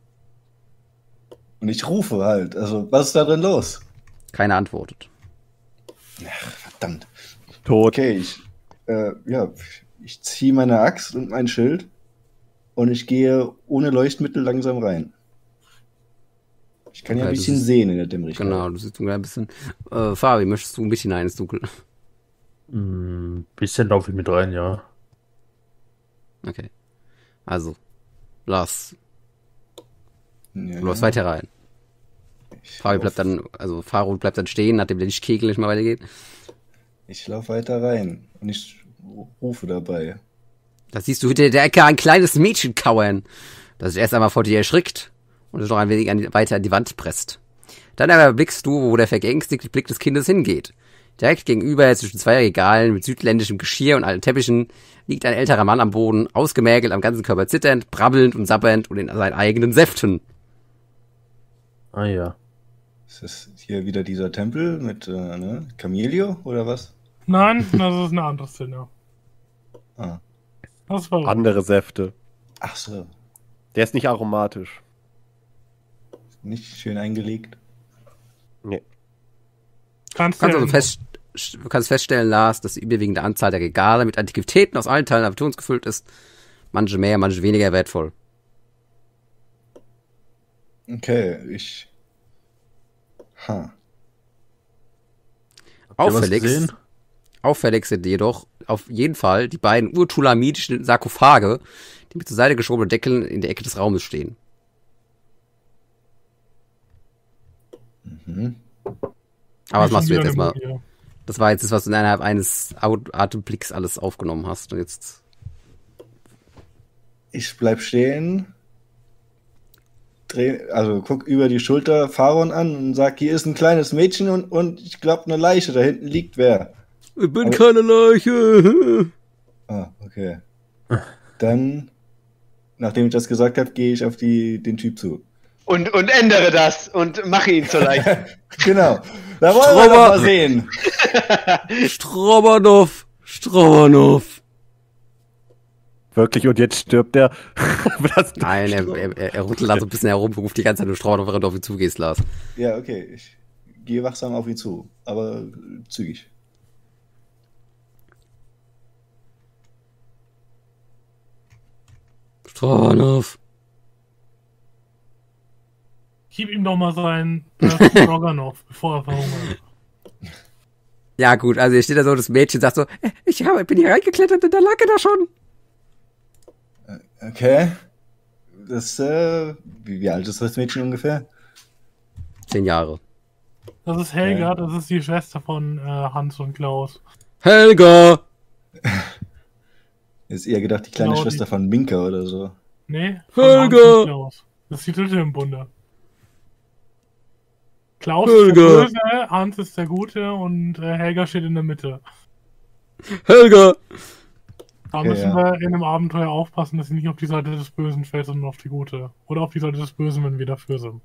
Und ich rufe halt. Also, was ist da drin los? Keiner antwortet. Verdammt. Tot. Okay, ich ziehe meine Axt und mein Schild und ich gehe ohne Leuchtmittel langsam rein. Ich kann ja Okay, ein du bisschen siehst- sehen in der Dämmerigkeit. Genau, du siehst ein bisschen. Fabi, möchtest du mit hinein ins Dunkel? Bisschen laufe ich mit rein, ja. Okay. Also, Lars, Ja, du läufst weiter rein. Fabi lauf- bleibt dann, also Faro bleibt dann stehen, nachdem der Lichtkegel nicht mehr weitergeht. Ich laufe weiter rein und ich rufe dabei. Da siehst du hinter der Ecke ein kleines Mädchen kauern, das sich erst einmal vor dir erschrickt und es noch ein wenig weiter an die Wand presst. Dann aber blickst du, wo der verängstigte Blick des Kindes hingeht. Direkt gegenüber, zwischen zwei Regalen mit südländischem Geschirr und alten Teppichen, liegt ein älterer Mann am Boden, ausgemergelt, am ganzen Körper zitternd, brabbelnd und sabbernd und in seinen eigenen Säften. Ah ja. Ist das hier wieder dieser Tempel mit Camelio oder was? Nein, das ist eine andere Szene. Ah. Das war Andere Säfte. Ach so. Der ist nicht aromatisch. Nicht schön eingelegt. Nee. Kannst Du kannst ja also du kannst feststellen, Lars, dass die überwiegende Anzahl der Regale mit Antiquitäten aus allen Teilen Avatons gefüllt ist. Manche mehr, manche weniger wertvoll. Okay, Auffällig sind jedoch auf jeden Fall die beiden urtulamidischen Sarkophage, die mit zur Seite geschobenen Deckeln in der Ecke des Raumes stehen. Mhm. Aber was machst du jetzt wieder erstmal? eine Mumie. Das war jetzt das, was du innerhalb eines Atemblicks alles aufgenommen hast. Und jetzt. Ich bleib stehen, guck über die Schulter Faron an und sag, hier ist ein kleines Mädchen und ich glaube eine Leiche, da hinten liegt wer. Ich bin keine Leiche. Ah, okay. Dann, nachdem ich das gesagt habe, gehe ich auf den Typ zu. Und ändere das und mache ihn zur Leiche. Genau. Da wollen wir doch mal sehen. Strobanov. Wirklich, und jetzt stirbt er. Nein, er rüttelt da so ein bisschen herum, ruft die ganze Zeit nur Strobanov, während du auf ihn zugehst, Lars. Ja, okay. Ich gehe wachsam auf ihn zu, aber zügig. Strobanov. Gib ihm doch mal seinen Stroganoff, bevor er verhungert. Ja gut, also hier steht da so, das Mädchen sagt so, ich bin hier reingeklettert und da lag er da schon. Okay. Das, wie alt ist das Mädchen ungefähr? 10 Jahre. Das ist Helga, das ist die Schwester von Hans und Klaus. Helga! Ist eher gedacht, die kleine Genau, Schwester von Minka oder so. Nee, von Helga! Hans und Klaus. Das ist die dritte im Bunde. Klaus Helga! ist der Böse, Hans ist der Gute und Helga steht in der Mitte. Helga! Da Okay, müssen ja. wir in einem Abenteuer aufpassen, dass sie nicht auf die Seite des Bösen fällt, sondern auf die Gute. Oder auf die Seite des Bösen, wenn wir dafür sind.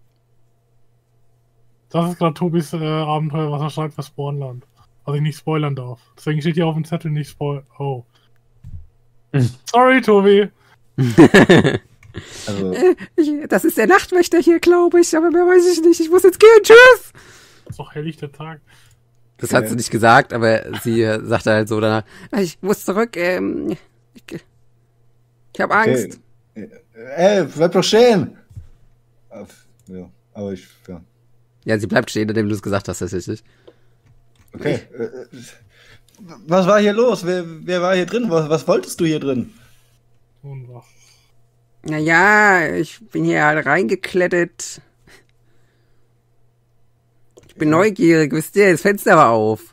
Das ist gerade Tobis Abenteuer, was er schreibt für Spawnland. Was ich nicht spoilern darf. Deswegen steht hier auf dem Zettel nicht Oh. Sorry, Tobi. Also, Das ist der Nachtwächter hier, glaube ich, aber mehr weiß ich nicht. Ich muss jetzt gehen, tschüss! Ist doch helllichter Das hat sie nicht gesagt, aber sie sagte halt so danach, ich muss zurück, ich habe Angst. bleib doch stehen! Ja, aber ja. Ja, sie bleibt stehen, indem du es gesagt hast, tatsächlich. Okay. Was war hier los? Wer war hier drin? Was wolltest du hier drin? Und was? Naja, ich bin hier halt reingeklettert. Ich bin neugierig, wisst ihr, das Fenster war auf.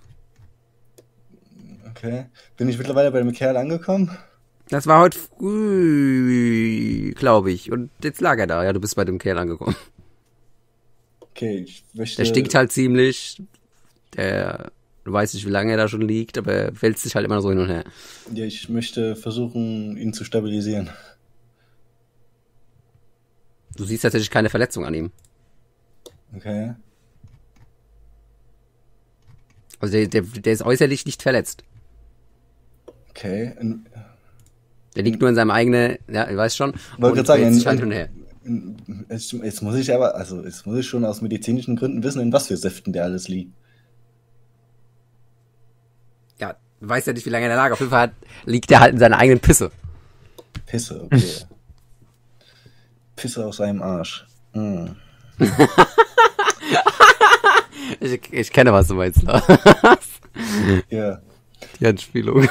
Okay. Bin ich mittlerweile bei dem Kerl angekommen? Das war heute früh, glaube ich. Und jetzt lag er da. Ja, du bist bei dem Kerl angekommen. Okay, ich möchte... Der stinkt halt ziemlich. Du weißt nicht, wie lange er da schon liegt, aber er wälzt sich halt immer so hin und her. Ja, ich möchte versuchen, ihn zu stabilisieren. Du siehst tatsächlich keine Verletzung an ihm. Okay. Also der ist äußerlich nicht verletzt. Okay. Der liegt nur in seinem eigenen, ja, ich weiß schon. Wollte gerade sagen, wälzt sich halt hin und her. Jetzt muss ich schon aus medizinischen Gründen wissen, in was für Säften der alles liegt. Ja, du weißt ja nicht, wie lange er da lag. Auf jeden Fall liegt er halt in seiner eigenen Pisse. Pisse, okay. Pisse aus seinem Arsch. Mm. Ich kenne, was du meinst. Ne? Ja. Die Anspielung.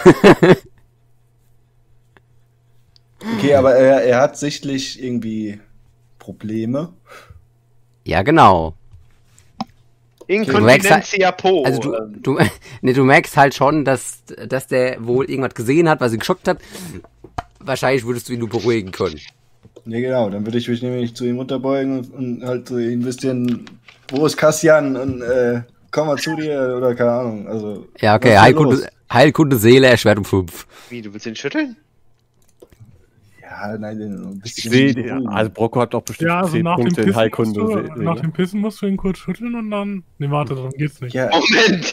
Okay, aber er hat sichtlich irgendwie Probleme. Ja, genau. Inkontinentia Po. Also du merkst halt schon, dass der wohl irgendwas gesehen hat, was ihn geschockt hat. Wahrscheinlich würdest du ihn nur beruhigen können. Ja, genau. Dann würde ich mich nämlich zu ihm runterbeugen und halt so ein bisschen, wo ist Kassian? Und komm mal zu dir oder keine Ahnung. Also, Ja, okay, Heilkunde Seele erschwert um 5. Wie, du willst ihn schütteln? Ja, nein, ein Ich bisschen. sehe, also Brocco hat doch bestimmt Ja, also 10 nach dem, Punkte in Pissen Heilkunde. nach dem Pissen musst du ihn kurz schütteln und dann. Ne, warte, darum geht's nicht. Ja, Moment!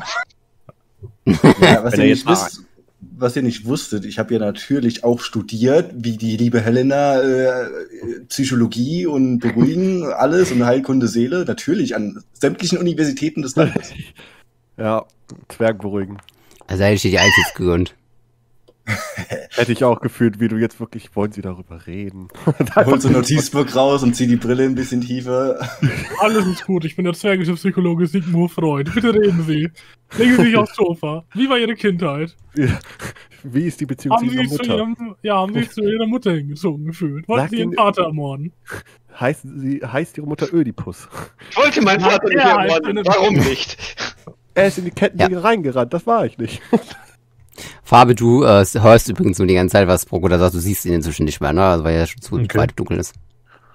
ja, Wenn er jetzt was ihr nicht wusstet, ich habe ja natürlich auch studiert, wie die liebe Helena, Psychologie und Beruhigen, alles und Heilkunde Seele, natürlich an sämtlichen Universitäten des Landes. Ja, Zwerg beruhigen. Also hätte ich dir die Einzige gegönnt. Hätte ich auch gefühlt, wie du jetzt wirklich, wollen sie darüber reden? Holst du Notizbuch raus und zieh die Brille ein bisschen tiefer. Alles ist gut, ich bin der zwergische Psychologe Sigmund Freud. Bitte reden Sie. Legen Sie sich aufs Sofa. Wie war Ihre Kindheit? Wie ist die Beziehung zu Haben ihrer Sie Mutter? haben Sie sich zu Ihrer Mutter hingezogen gefühlt? Wollten Sag Sie Ihren Ihnen- Vater ermorden? Heißt ihre Mutter Ödipus? Ich wollte meinen Vater nicht Ja, ermorden. ich bin- Warum nicht? Er ist in die Kettensäge reingerannt, das war ich nicht. Fabi, du hörst übrigens nur die ganze Zeit, was Brocco da sagt. Du siehst ihn inzwischen nicht mehr, ne? Also weil er schon zu Okay. weit dunkel ist.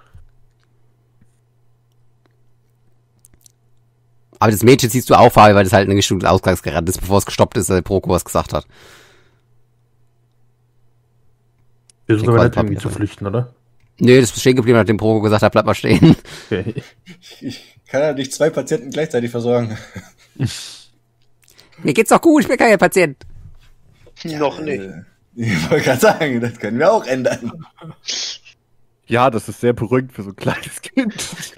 Aber das Mädchen siehst du auch, Fabi, weil das halt in Richtung des Ausgangs gerannt ist, bevor es gestoppt ist, weil Brocco was gesagt hat. Wir Ich sind aber wollte nicht irgendwie Papi zu dabei. Flüchten, oder? Nö, das ist stehen geblieben, nachdem Brocco gesagt hat, bleib mal stehen. Okay. Ich kann ja nicht 2 Patienten gleichzeitig versorgen. Mir geht's doch gut, ich bin kein Patient. Noch nicht. Ich wollte gerade sagen, das können wir auch ändern. Ja, das ist sehr beruhigend für so ein kleines Kind.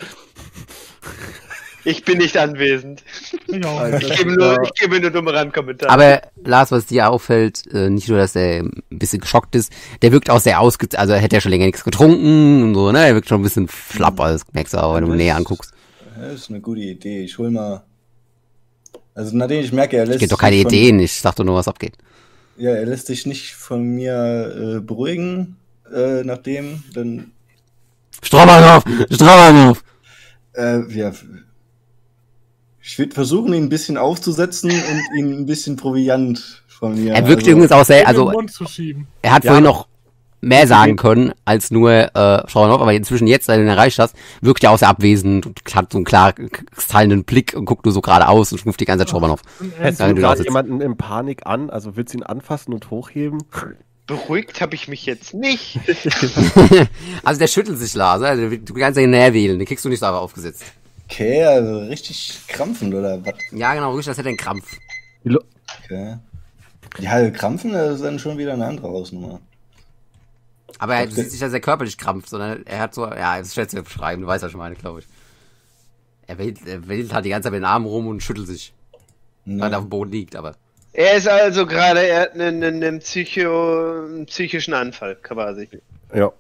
Ich bin nicht anwesend. Ich auch. Alter. Ich gebe nur dumme Randkommentare. Aber Lars, was dir auffällt, nicht nur, dass er ein bisschen geschockt ist, der wirkt auch sehr also er hätte ja schon länger nichts getrunken und so, ne? Er wirkt schon ein bisschen flapper, das merkst du auch, wenn du ihn näher anguckst. Das ist eine gute Idee. Ich hol mal. Also nachdem ich merke, er lässt Es gibt doch keine sich von- Ideen, ich sag doch nur, was abgeht. Ja, er lässt sich nicht von mir beruhigen, nachdem, dann, Stromanow! ja, ich würde versuchen, ihn ein bisschen aufzusetzen und ihn ein bisschen Proviant von mir. Er wirkt also, übrigens auch sehr, In den also Mund zu schieben. er hat Ja, vorhin aber- noch mehr sagen können, als nur Stromanow, aber inzwischen jetzt, seit du ihn erreicht hast, wirkt er auch sehr abwesend und hat so einen klar kristallenen Blick und guckt nur so geradeaus und ruft die ganze Zeit Stromanow. Fährst Ja, du du gerade darfst jemanden in Panik an? Also willst du ihn anfassen und hochheben? Beruhigt habe ich mich jetzt nicht. Also der schüttelt sich, Lars, also du kannst ihn näher wählen, den kriegst du nicht so einfach aufgesetzt. Okay, also richtig krampfend oder was? Ja, genau, richtig, das hätte einen Krampf. Okay. Ja, krampfen, das ist dann schon wieder eine andere Hausnummer. Aber er Okay. sieht sich, dass er körperlich krampft, sondern er hat so, ja, das schätze ich beschreiben, du weißt ja schon meine, glaube ich. Er wedelt halt die ganze Zeit mit den Armen rum und schüttelt sich, weil er auf dem Boden liegt, aber. Er ist also gerade, er hat einen psychischen Anfall quasi. Ja.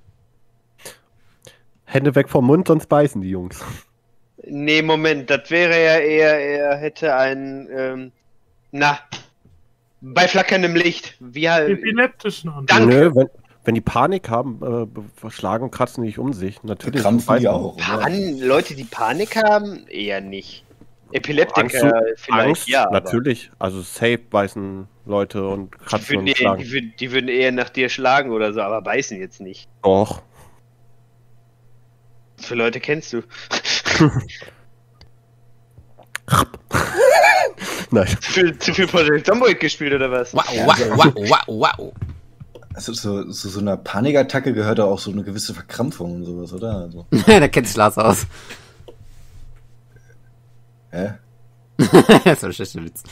Hände weg vom Mund, sonst beißen die Jungs. Nee, Moment, das wäre ja eher, er hätte einen, bei flackerndem Licht. Wie halt. Epileptischen Anfall. Danke. Nö, wenn die Panik haben, verschlagen und kratzen die nicht um sich. Natürlich. Krampfen die beißen. auch, oder? Leute, die Panik haben, eher nicht. Angst, Epileptiker vielleicht, Angst, ja. aber natürlich. Also safe beißen Leute und Die kratzen würden, und eher, schlagen. die würden eher nach dir schlagen oder so, aber beißen jetzt nicht. Doch. Was für Leute kennst du? Nein. Zu viel Project Zomboid gespielt oder was? Wow. Also so einer Panikattacke gehört da auch so eine gewisse Verkrampfung und sowas, oder? Also, Da kennt sich Lars aus. hä? Das ist ein schlechter Witz.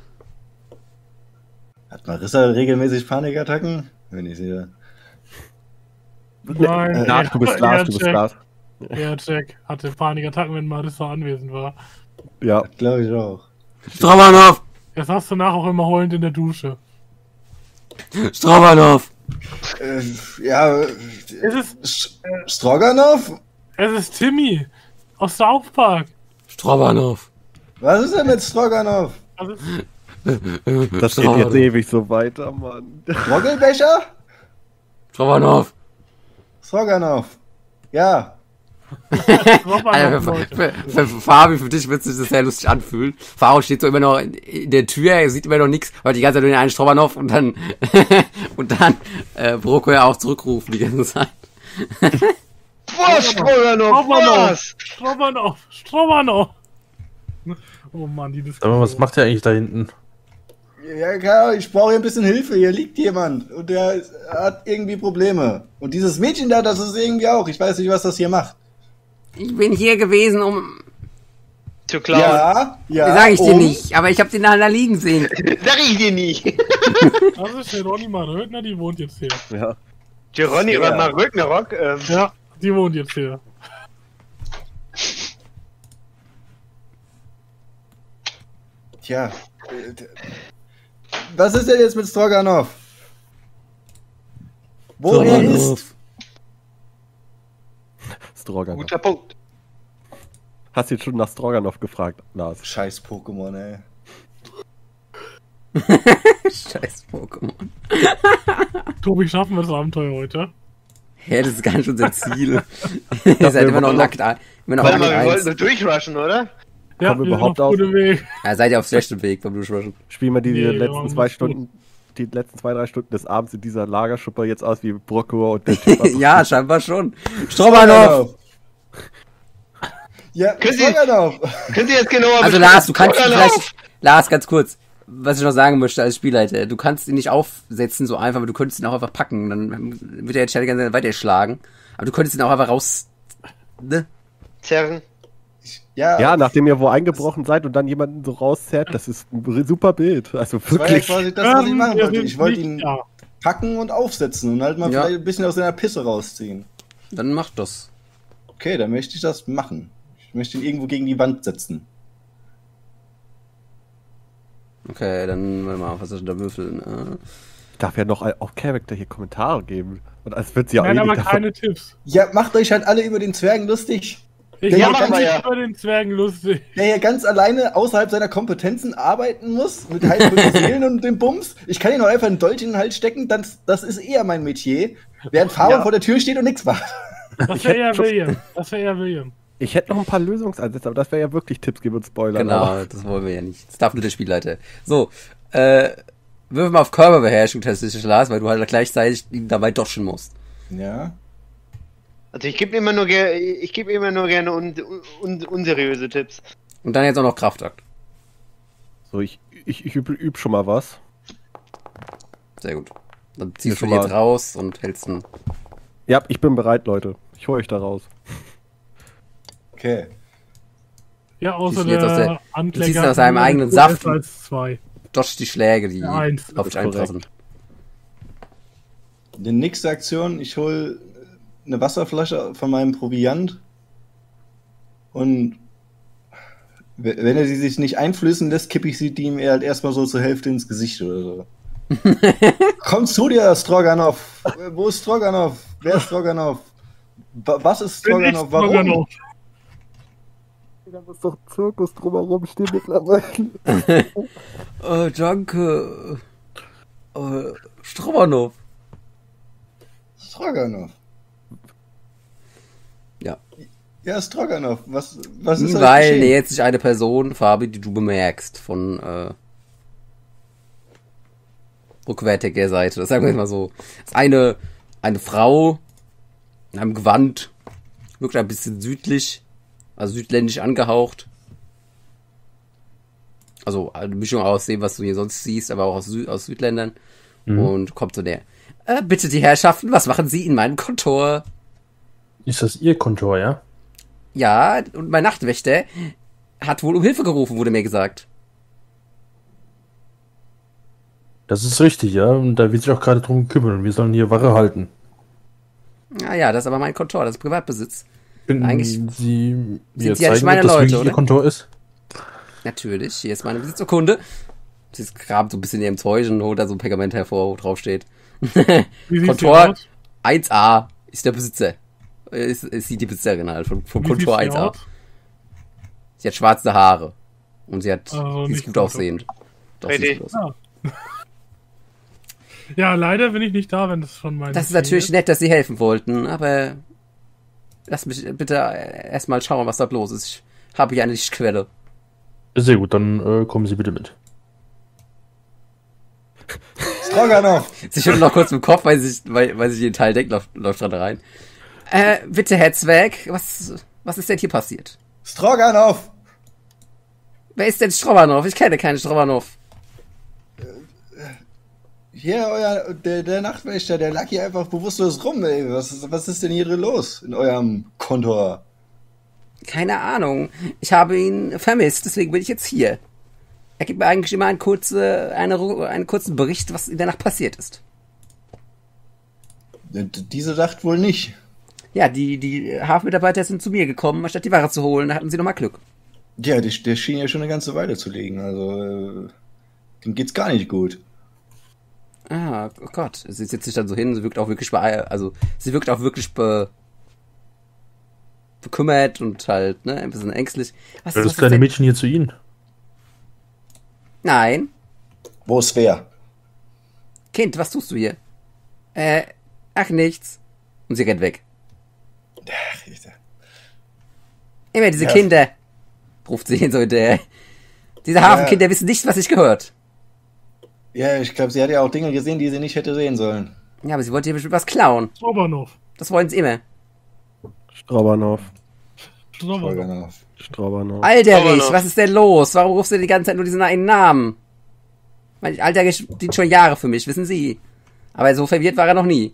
Hat Marissa regelmäßig Panikattacken? Wenn ich sehe. Nein, Lars, du bist Lars, du bist Jack. Lars. Ja, Jack hatte Panikattacken, wenn Marissa anwesend war. Ja. Glaube ich auch. Stromanow! Jetzt hast du danach auch immer heulend in der Dusche. Stromanow! Ja, Es ist, Stroganoff? es ist Timmy aus South Park. Stromanow! Was ist denn mit Stroganoff? Also, Das geht jetzt ewig so weiter, Mann. Roggelbecher? Stromanow! Stroganoff. Ja. Alter, für Fabi, für dich wird sich das sehr lustig anfühlen. Faro steht so immer noch in der Tür, er sieht immer noch nichts, hört die ganze Zeit nur den einen Stromanow und dann Brocco ja auch zurückrufen die ganze Zeit. Was, Stroganoff, was? Stroganoff. Oh Mann, die Diskussion. Aber was macht der eigentlich da hinten? Ja, klar, ich brauche hier ein bisschen Hilfe. Hier liegt jemand und der hat irgendwie Probleme. Und dieses Mädchen da, das ist irgendwie auch. Ich weiß nicht, was das hier macht. Ich bin hier gewesen, um... Zu klauen. Ja, Sag ich dir nicht, aber ich hab den da liegen sehen. Sag ich dir nicht. Das ist Geronima Rödner, die wohnt jetzt hier. Ja. Geronima Rögnerock. Ja, die wohnt jetzt hier. Tja. Was ist denn jetzt mit Stroganoff? Woher ist? Stroganoff. Guter Punkt. Hast du jetzt schon nach Stroganoff gefragt, Lars? Scheiß Pokémon, ey. Scheiß Pokémon. Tobi, schaffen wir das Abenteuer heute? Hä, das ist gar nicht unser Ziel. Ihr seid immer noch nackt. Immer noch Warte nackt mal, wir wollten 1. nur durchrushen, oder? Ja, Kommen wir wir überhaupt sind auf gutem Weg. Ja, seid ihr auf schlechtem Weg beim Durchwaschen. Spielen wir die Nee, letzten ja, 2 alles gut. Stunden, die letzten 2-3 Stunden des Abends in dieser Lagerschupper jetzt aus wie Brocco und der Typ. Ja, scheinbar schon. Stroganoff! Ja, Können Sie- Stroganoff! Könnt ihr jetzt genauer Also beschreiben? Lars, du kannst ihn Stroganoff! vielleicht... Lars, ganz kurz. Was ich noch sagen möchte als Spielleiter. Du kannst ihn nicht aufsetzen so einfach, aber du könntest ihn auch einfach packen. Dann wird er jetzt die ganze Zeit weiterschlagen. Aber du könntest ihn auch einfach raus... Ne? Zerren. Ja, nachdem ihr wo eingebrochen seid und dann jemanden so rauszerrt, das ist ein super Bild. Also Das war ja wirklich. quasi das, was ich machen wir wollte. sind Ich wollte nicht ihn da. packen und aufsetzen und halt mal Ja. vielleicht ein bisschen aus seiner Pisse rausziehen. Dann mach das. Okay, dann möchte ich das machen. Ich möchte ihn irgendwo gegen die Wand setzen. Okay, dann warte mal, was soll ich da würfeln? Darf ja noch auf Charakter hier Kommentare geben. Und als wird sie auch Nein, eh aber nicht keine Tipps. Ja, macht euch halt alle über den Zwergen lustig. Ich Ja, mache machen wir mich ja. über den Zwergen lustig. Der hier ganz alleine außerhalb seiner Kompetenzen arbeiten muss, mit heilvollen Seelen und dem Bums. Ich kann ihn auch einfach einen Dolch in den Hals stecken, das ist eher mein Metier. Während Fabian Ja. vor der Tür steht und nichts macht. Das wäre eher William. Das wäre eher William. Ich hätte noch ein paar Lösungsansätze, aber das wäre ja wirklich Tipps geben und Spoilern. Genau, Aber das wollen wir ja nicht. Das darf nur der Spielleiter. So, wirf mal auf Körperbeherrschung testisch, Lars, weil du halt gleichzeitig ihn dabei dodgen musst. Ja. Also ich gebe immer nur gerne unseriöse Tipps. Und dann jetzt auch noch Kraftakt. so, ich üb schon mal was. Sehr gut. Dann ziehst Schon du ihn jetzt mal. raus und hältst ihn. Ja, ich bin bereit, Leute. Ich hole euch da raus. Okay. Ja, außer Ziehst du jetzt aus der du Ankläger. ziehst ihn hat aus seinem nur eigenen QS Saft. als 2. Dodge die Schläge, die Ja, 1. auf dich Das ist eintreffen. Die nächste Aktion, ich hole eine Wasserflasche von meinem Proviant und wenn er sie sich nicht einflößen lässt, kippe ich sie ihm halt erstmal so zur Hälfte ins Gesicht oder so. Komm zu dir, Stroganoff! Wo ist Stroganoff? Wer ist Stroganoff? Was ist Stroganoff? Warum? Da muss doch Zirkus drumherum stehen mittlerweile. Danke. Stroganoff. Stroganoff. Ja. Ja, Stroganoff. Was ist das? Weil nähert sich eine Person, Fabi, die du bemerkst, von rückwärtiger Seite. Das sagen wir mal so. Das ist eine Frau in einem Gewand, wirklich ein bisschen südlich, also südländisch angehaucht. Also eine Mischung aus dem, was du hier sonst siehst, aber auch aus Südländern. Und kommt so näher. Bitte die Herrschaften, was machen Sie in meinem Kontor? Ist das Ihr Kontor, ja? Ja, und mein Nachtwächter hat wohl um Hilfe gerufen, wurde mir gesagt. Das ist richtig, ja. Und da wird sich auch gerade drum kümmern. Wir sollen hier Wache halten. Ja, das ist aber mein Kontor, das ist Privatbesitz. Können Eigentlich Sie mir Sie zeigen, eigentlich meine ob das Leute, wirklich oder? Ihr Kontor ist? Natürlich, hier ist meine Besitzurkunde. Sie grabt so ein bisschen in ihrem Zeug und holt da so ein Pergament hervor, wo drauf steht. Wie sieht's Kontor hier aus? 1a ist der Besitzer. Ist sie die Besitzerin halt vom Wie Kontor sieht's hier 1a. aus? Sie hat schwarze Haare. Und sie hat, Also sie ist nicht gut Kontor. aussehend. Doch, Richtig. sieht gut aus. Ja, leider bin ich nicht da, wenn das schon mein Das ist Ziel natürlich nett, dass sie helfen wollten, aber lass mich bitte erstmal schauen, was da los ist. Ich habe hier eine Lichtquelle. Sehr gut, dann kommen Sie bitte mit. Stroganoff! Sie schüttelt noch kurz im Kopf, weil sich den Teil denkt, läuft dran rein. Bitte, Herr Zwerg, was ist denn hier passiert? Stroganov! Wer ist denn Stroganov? Ich kenne keinen Stroganov. Hier, der Nachtwächter, der lag hier einfach bewusstlos rum, ey. Was ist denn hier drin los in eurem Kontor? Keine Ahnung. Ich habe ihn vermisst, deswegen bin ich jetzt hier. Er gibt mir eigentlich immer einen kurzen Bericht, was in der Nacht passiert ist. Diese Nacht wohl nicht. Ja, die Hafenmitarbeiter sind zu mir gekommen, anstatt die Ware zu holen. Da hatten sie nochmal Glück. Ja, der schien ja schon eine ganze Weile zu liegen. Also, dem geht's gar nicht gut. Ah, oh Gott. Sie setzt sich dann so hin, sie wirkt auch wirklich bekümmert und halt, ne, ein bisschen ängstlich. Was Das ist kleine denn? Mädchen hier zu Ihnen. Nein. Wo ist wer? Kind, was tust du hier? Ach, nichts. Und sie rennt weg. Immer diese Ja. Kinder, ruft sie hin so hinterher. Diese Hafenkinder wissen nicht, was sich gehört. Ja, ich glaube, sie hat ja auch Dinge gesehen, die sie nicht hätte sehen sollen. Ja, aber sie wollte hier bestimmt was klauen. Stroganov. Das wollen sie immer. Strobanov. Stroganov. Alterich, was ist denn los? Warum rufst du die ganze Zeit nur diesen einen Namen? Mein Alterich dient schon Jahre für mich, wissen Sie. Aber so verwirrt war er noch nie.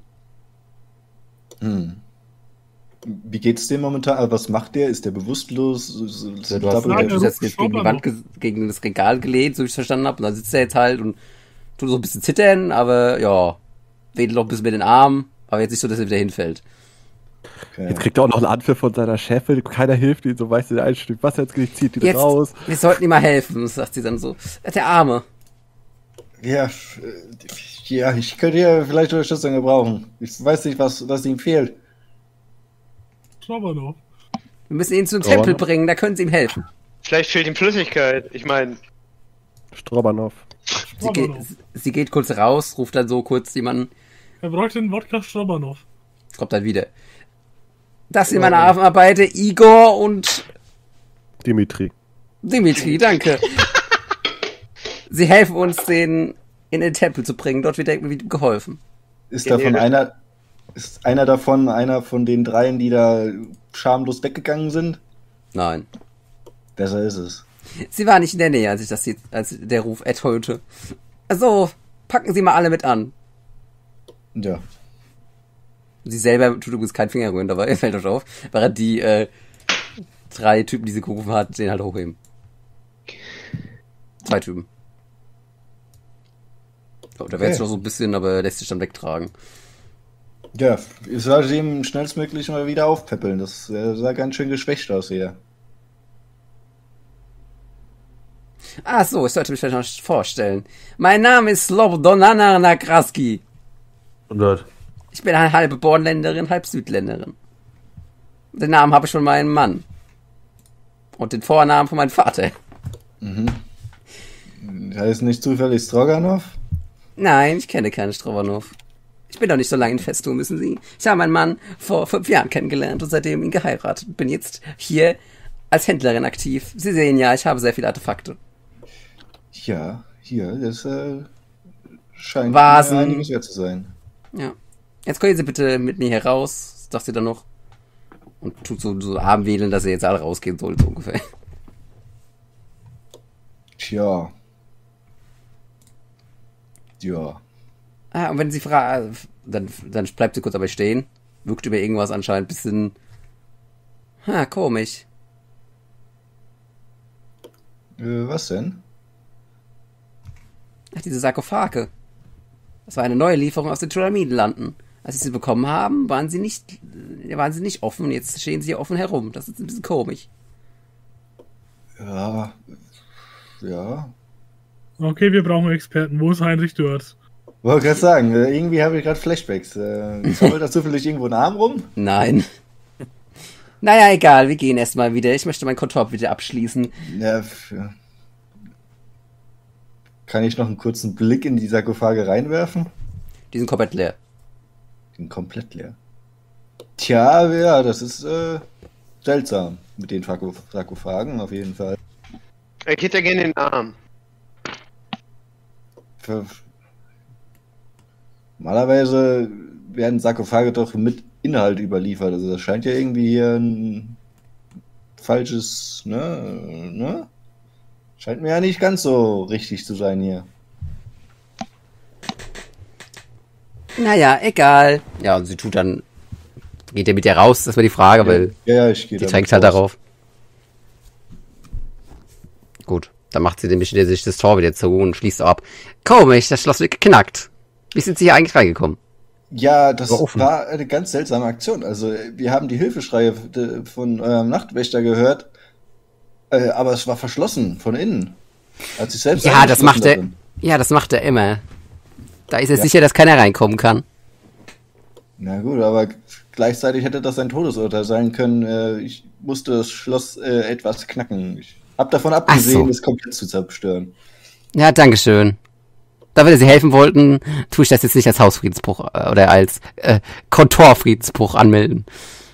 Wie geht's dem momentan? Was macht der? Ist der bewusstlos? Ja, du hast jetzt gegen die Wand, gegen das Regal gelehnt, so wie ich es verstanden habe. Und dann sitzt er jetzt halt und tut so ein bisschen zittern, aber ja, wedelt auch ein bisschen mit den Armen, aber jetzt nicht so, dass er wieder hinfällt. Okay. Jetzt kriegt er auch noch einen Anpfiff von seiner Chefin. Keiner hilft ihm, so weißt du, ein Stück Wasser ins Gesicht, zieht die Jetzt, raus. wir sollten ihm mal helfen, sagt sie dann so. Der Arme. Ja, ich könnte ja vielleicht Unterstützung gebrauchen. Ich weiß nicht, was ihm fehlt. Stroganov. Wir müssen ihn zum Stroganov. Tempel bringen, da können sie ihm helfen. Vielleicht fehlt ihm Flüssigkeit. Ich meine, Strobanov. Sie geht kurz raus, ruft dann so kurz jemanden, Er bräuchte einen Wodka Stroganov. kommt dann wieder. Das sind meine Hafenarbeiter, Igor und Dimitri. Dimitri, danke. Sie helfen uns, den in den Tempel zu bringen. Dort wird irgendwie geholfen. Ist einer davon einer von den dreien, die da schamlos weggegangen sind? Nein. Besser ist es. Sie war nicht in der Nähe, als der Ruf ertönte. Also, packen Sie mal alle mit an. Ja. Sie selber tut übrigens keinen Finger rühren dabei, fällt euch auf. Während die 3 Typen, die sie gerufen hat, den halt hochheben. 2 Typen. Oh, da wäre jetzt noch so ein bisschen, aber lässt sich dann wegtragen. Ja, ich sollte ihm schnellstmöglich mal wieder aufpäppeln. Das sah ganz schön geschwächt aus hier. Ach so, ich sollte mich vielleicht noch vorstellen. Mein Name ist Slobodana Nakraski. Und dort. Ich bin eine halbe Bornländerin, halb Südländerin. Den Namen habe ich von meinem Mann. Und den Vornamen von meinem Vater. Heißt nicht zufällig Stroganov? Nein, ich kenne keinen Stroganov. Ich bin doch nicht so lange in Festung, wissen Sie. Ich habe meinen Mann vor 5 Jahren kennengelernt und seitdem ihn geheiratet. Bin jetzt hier als Händlerin aktiv. Sie sehen ja, ich habe sehr viele Artefakte. Ja, hier, das scheint Vasen. einiges wert zu sein. Ja. Jetzt können Sie bitte mit mir hier raus, sagt sie dann noch. Und tut so Armwedeln, dass ihr jetzt alle rausgehen sollt, so ungefähr. Tja. Ja. Ah, und wenn sie fragen, dann bleibt sie kurz dabei stehen. Wirkt über irgendwas anscheinend ein bisschen. Komisch. Was denn? Ach, diese Sarkophage. Das war eine neue Lieferung aus den Tulamidenlanden. Als sie bekommen haben, waren sie nicht offen. Jetzt stehen sie hier offen herum. Das ist ein bisschen komisch. Ja. Ja. Okay, wir brauchen Experten. Wo ist Heinrich Dörth? Wollte gerade sagen, irgendwie habe ich gerade Flashbacks. Zaubert da zufällig irgendwo ein Arm rum? Nein. Naja, egal, wir gehen erstmal wieder. Ich möchte mein Kontor wieder abschließen. Ja. Kann ich noch einen kurzen Blick in die Sarkophage reinwerfen? Die sind komplett leer. Die sind komplett leer. Tja, ja, das ist seltsam mit den Sarkophagen auf jeden Fall. er geht ja gerne in den Arm. Normalerweise werden Sarkophage doch mit Inhalt überliefert. Also das scheint ja irgendwie hier ein falsches, ne? Scheint mir ja nicht ganz so richtig zu sein hier. Naja, egal. Ja, und sie tut dann, geht er mit ihr raus, das war die Frage, weil Ja, ich gehe die drängt halt darauf. Gut, dann macht sie nämlich sich das Tor wieder zu und schließt ab. Komisch, das Schloss wird geknackt. Wie sind sie hier eigentlich reingekommen? Ja, das war eine ganz seltsame Aktion. Also, wir haben die Hilfeschreie von eurem Nachtwächter gehört, aber es war verschlossen von innen. Hat sich selbst Ja, das macht er. Ja, das macht er immer. Da ist er sicher, dass keiner reinkommen kann. Na gut, aber gleichzeitig hätte das ein Todesurteil sein können. Ich musste das Schloss etwas knacken. Ich hab davon abgesehen, es komplett zu zerstören. Ja, dankeschön. Da wir Sie helfen wollten, tue ich das jetzt nicht als Hausfriedensbruch oder als Kontorfriedensbruch anmelden.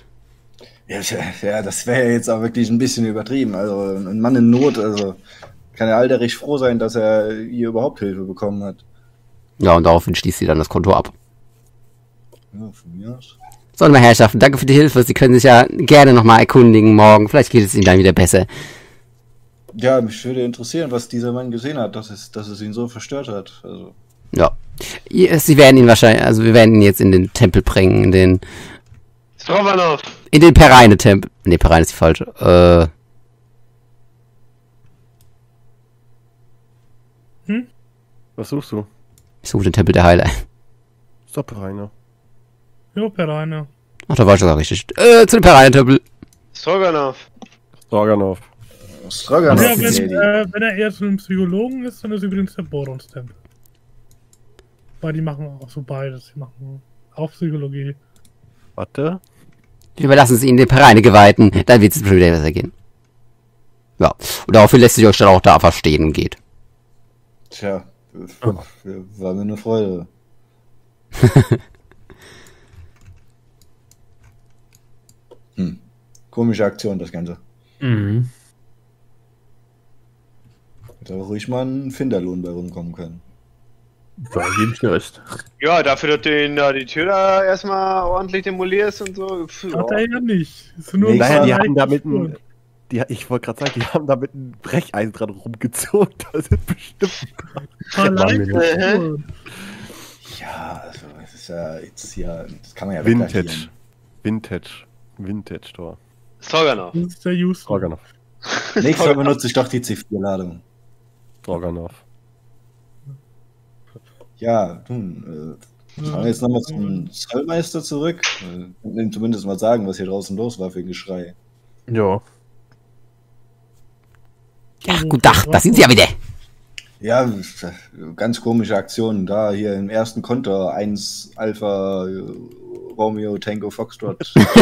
Ja, das wäre ja jetzt auch wirklich ein bisschen übertrieben. Also ein Mann in Not, also kann ja Alderich froh sein, dass er hier überhaupt Hilfe bekommen hat. Ja, und daraufhin schließt sie dann das Konto ab. Ja, von mir aus. So, meine Herrschaften, danke für die Hilfe. Sie können sich ja gerne nochmal erkundigen morgen. Vielleicht geht es Ihnen dann wieder besser. Ja, mich würde interessieren, was dieser Mann gesehen hat, dass es ihn so verstört hat. Also. Ja. Sie werden ihn wahrscheinlich, also wir werden ihn jetzt in den Tempel bringen, in den Pereine-Tempel. Nee, Pereine ist die falsche. Was suchst du? Ich suche den Tempel der Heiler. Stopp, Rainer. Jo, Pereine. Ach, da war ich sogar richtig. Zu dem Pereine-Tempel. Stroganov. Sorganov. Stroganov. Ja, wenn er eher zu einem Psychologen ist, dann ist übrigens der Borons-Tempel. Weil die machen auch so beides. Die machen auch Psychologie. Warte. Überlassen Sie ihn den Pereine-Geweihten, dann wird es bestimmt wieder besser gehen. Ja, und daraufhin lässt sich euch dann auch da verstehen und geht. Tja, war mir eine Freude. Komische Aktion, das Ganze. Mhm. Hätte auch ruhig mal ein Finderlohn bei rumkommen können. Da gebe ich dir recht. Ja, dafür, dass du ihn da die Tür da erstmal ordentlich demolierst und so. Hat er ja nicht. Ist nur Naja, die ein haben damit Spuren. ich wollte gerade sagen, die haben da mit einem Brecheisen dran rumgezogen. Das sind bestimmt. Spuren. Ja, also es ist ja jetzt hier, das kann man ja wegradieren. Vintage Tor. Stroganov. Das ist der Houston. Sorganov. Nächstes Mal benutze ich doch die C4-Ladung. Sorganov. Ja, nun, fahren wir jetzt nochmal zum Zollmeister zurück. Und ihm zumindest mal sagen, was hier draußen los war für ein Geschrei. Ja. Ja, gut Dach, da sind Sie ja wieder. Ja, ganz komische Aktionen da hier im ersten Konter 1 Alpha Romeo Tango Foxtrot.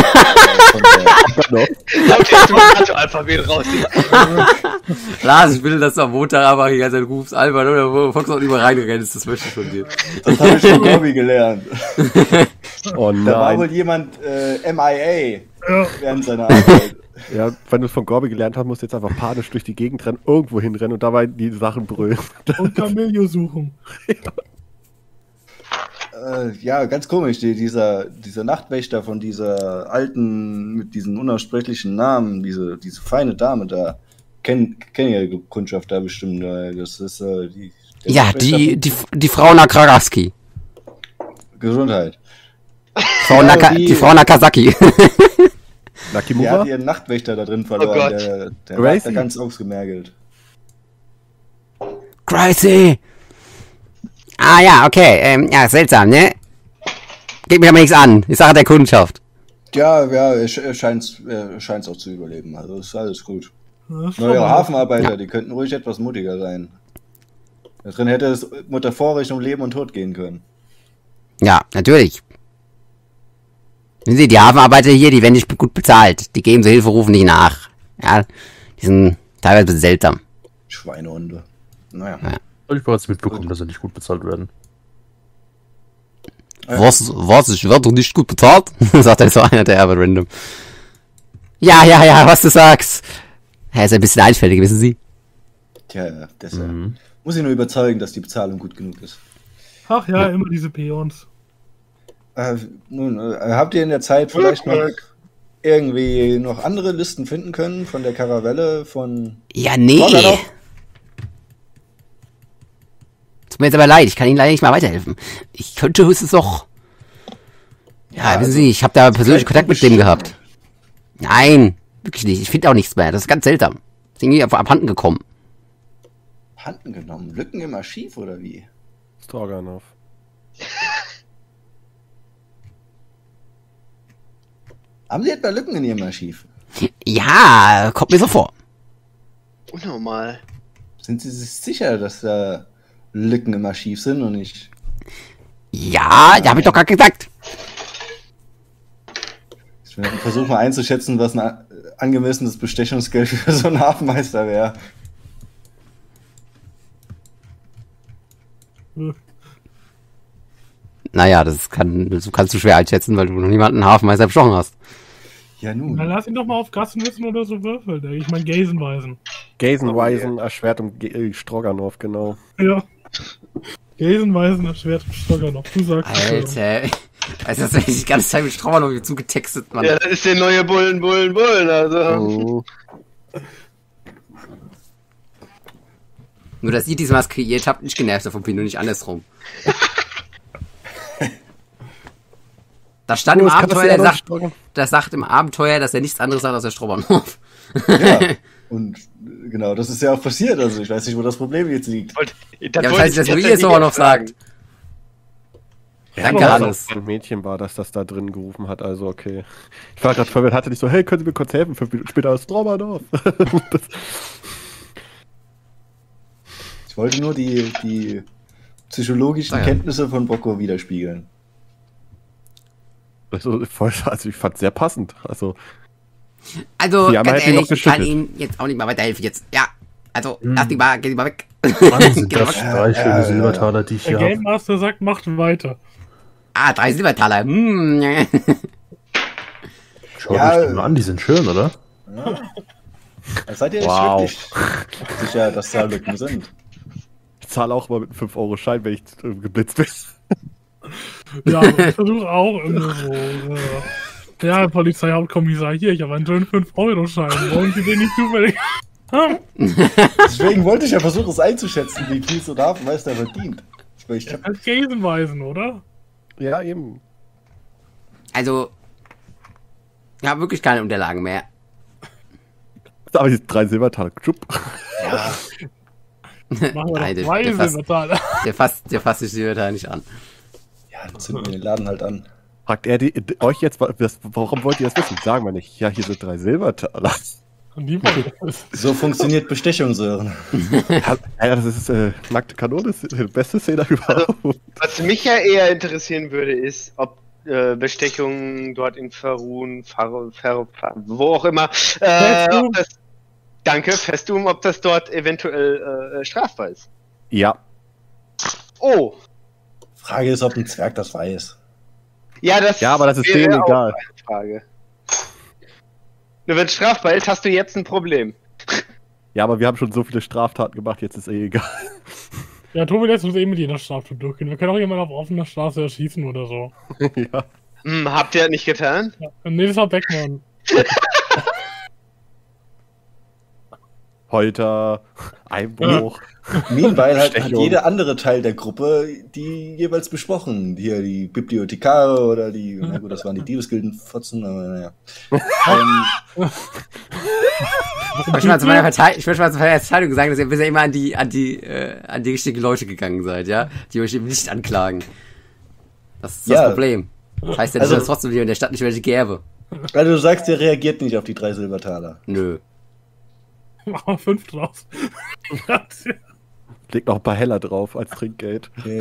Alphabet raus. Lars, ich will, dass du am Montag aber hier ganze rufst, Albert oder Fox auch über reinrennst, das möchte ich von dir. Das habe ich von Corby gelernt. Oh Da war wohl nein. jemand MIA während seiner Arbeit. Ja, wenn du es von Gorby gelernt hast, musst du jetzt einfach panisch durch die Gegend rennen, irgendwo hinrennen und dabei die Sachen brüllen. Und Camillo suchen. Ja, ganz komisch, dieser Nachtwächter von dieser alten, mit diesen unaussprechlichen Namen, diese feine Dame da, kennen ja die Kundschaft da bestimmt, das ist die... Ja, die Frau Nakragaski. Gesundheit. Die Frau Nakazaki. Die Nakimura? hat ihren Nachtwächter da drin verloren, Oh Gott. der war Gracie. da ganz ausgemergelt. Gracie! Ah ja, okay, ja, seltsam, ne? Geht mir aber nichts an, ich sage der Kundschaft. Ja, er scheint's auch zu überleben, also ist alles gut. Das ist Neue schon mal- Hafenarbeiter, die könnten ruhig etwas mutiger sein. Da drin hätte es metaphorisch um Leben und Tod gehen können. Ja, natürlich. Wissen Sie, die Hafenarbeiter hier, die werden nicht gut bezahlt. Die geben so Hilferufen nicht nach. Ja, die sind teilweise ein bisschen seltsam. Schweinehunde. Naja. Ja. Habe ich bereits mitbekommen, dass sie nicht gut bezahlt werden. Was, ich werde nicht gut bezahlt? Sagt er so einer, der Herbert Random. Ja, was du sagst. Er ist ein bisschen einfältig, wissen Sie? Tja, deshalb. Muss ich nur überzeugen, dass die Bezahlung gut genug ist. Ach ja, immer diese Peons. Habt ihr in der Zeit vielleicht noch irgendwie noch andere Listen finden können von der Karavelle von... Ja, nee. Stroganoff? Tut mir jetzt aber leid, ich kann Ihnen leider nicht mal weiterhelfen. Ich könnte höchstens doch... Ja, wissen Sie, ich habe da persönlich Kontakt mit dem gehabt. Nein, wirklich nicht. Ich finde auch nichts mehr. Das ist ganz seltsam. Ist irgendwie abhanden gekommen. Handen genommen? Lücken im Archiv oder wie? Stroganoff. Haben Sie etwa Lücken in Ihrem Archiv? Ja, kommt mir so vor. Unnormal. Sind Sie sich sicher, dass da Lücken im Archiv sind und nicht... Ja, da habe ich doch gerade gesagt. Ich versuche mal einzuschätzen, was ein angemessenes Bestechungsgeld für so einen Hafenmeister wäre. Naja, das kannst du schwer einschätzen, weil du noch niemanden Hafenmeister bestochen hast. Ja nun. Na, lass ihn doch mal auf Gassenwissen oder so würfeln. ey. Ich meine Gazenweisen. Gazenweisen, Erschwertung Stroganoff, genau. Ja. Gazenweisen, erschwert Stroganoff. Du sagst Alter. Also das ist die ganze Zeit mit Stroganoff zugetextet, Mann. Ja, das ist der neue Bullen, also. Oh. Nur, dass ihr diesmal was kreiert habt, nicht genervt davon bin und nicht andersrum. Da stand im Abenteuer, der sagt im Abenteuer, dass er nichts anderes sagt als der Stroganoff. Ja. Und genau, das ist ja auch passiert. Also ich weiß nicht, wo das Problem jetzt liegt. Ja, das heißt, dass nur ihr Stroganoff sagt. Danke, Hannes. Ein Mädchen war, dass das da drin gerufen hat, also okay. Ich war gerade verwirrt, hatte nicht so, hey, können Sie mir kurz helfen? 5 Minuten später ist Stroganoff. Ich wollte nur die psychologischen Kenntnisse von Brocco widerspiegeln. Also ich fand es sehr passend. Also ganz halt ehrlich, ich kann Ihnen jetzt auch nicht mal weiterhelfen jetzt. Ja, also, geh die mal weg. Mann, sind das 3 schöne Silbertaler, die ich Der hier Game habe. Master sagt, macht weiter. 3 Silbertaler. Schau euch die mal an, die sind schön, oder? Ja. Seid ihr Wow. wirklich sicher, dass da Lücken sind? ich zahle auch immer mit einem 5-Euro-Schein, wenn ich geblitzt bin. Ja, ich versuche auch immer so. Ja, Polizeihauptkommissar, hier, ich habe einen schönen 5-Euro-Schein. Wollen Sie den nicht zufällig? Deswegen wollte ich ja versuchen, es einzuschätzen, wie viel so ein Hafenmeister verdient. Ich hab, Als Gazenweisen, oder? Ja, eben. Also, ich habe wirklich keine Unterlagen mehr. Aber die 3 Silbertaler, tschupp. Ja. Machen wir Nein, doch 2 Silbertaler. Der fasst die Silbertaler nicht an. ja, dann zünden wir den Laden halt an. Fragt er euch jetzt, warum wollt ihr das wissen? Sagen wir nicht. Ja, hier sind 3 Silbertaler. So funktioniert Bestechung, Sören. Ja, das ist nackte Kanone, ist die beste Szene überhaupt. Was mich ja eher interessieren würde, ist, ob Bestechung dort in Farun, wo auch immer, Festum, ob das dort eventuell strafbar ist. Ja. Oh. Frage ist, ob ein Zwerg das weiß. Ja, aber das ist wäre denen auch egal. eine Frage. Nur wenn es strafbar ist, hast du jetzt ein Problem. Ja, aber wir haben schon so viele Straftaten gemacht, jetzt ist egal. Ja, Tobi lässt uns mit jeder Straftat durchgehen. Wir können auch jemanden auf offener Straße erschießen oder so. Ja. Habt ihr das nicht getan? Ja, nee, das war Beckmann. Holter, Einbruch. Meanwhile hat Bestechung. jeder andere Teil der Gruppe die jeweils besprochen. Hier die Bibliothekare oder die, na gut, das waren die Diebesgildenfotzen, aber naja. Ich möchte mal zu meiner Verteidigung sagen, dass ihr bisher immer an die richtigen Leute gegangen seid, ja? Die euch eben nicht anklagen. Das ist das Problem. Das heißt ja nicht, dass es trotzdem hier in der Stadt nicht welche gäbe. Also du sagst, der reagiert nicht auf die 3 Silbertaler. Nö. Mach mal 5 draus. Legt noch ein paar Heller drauf als Trinkgeld. Okay.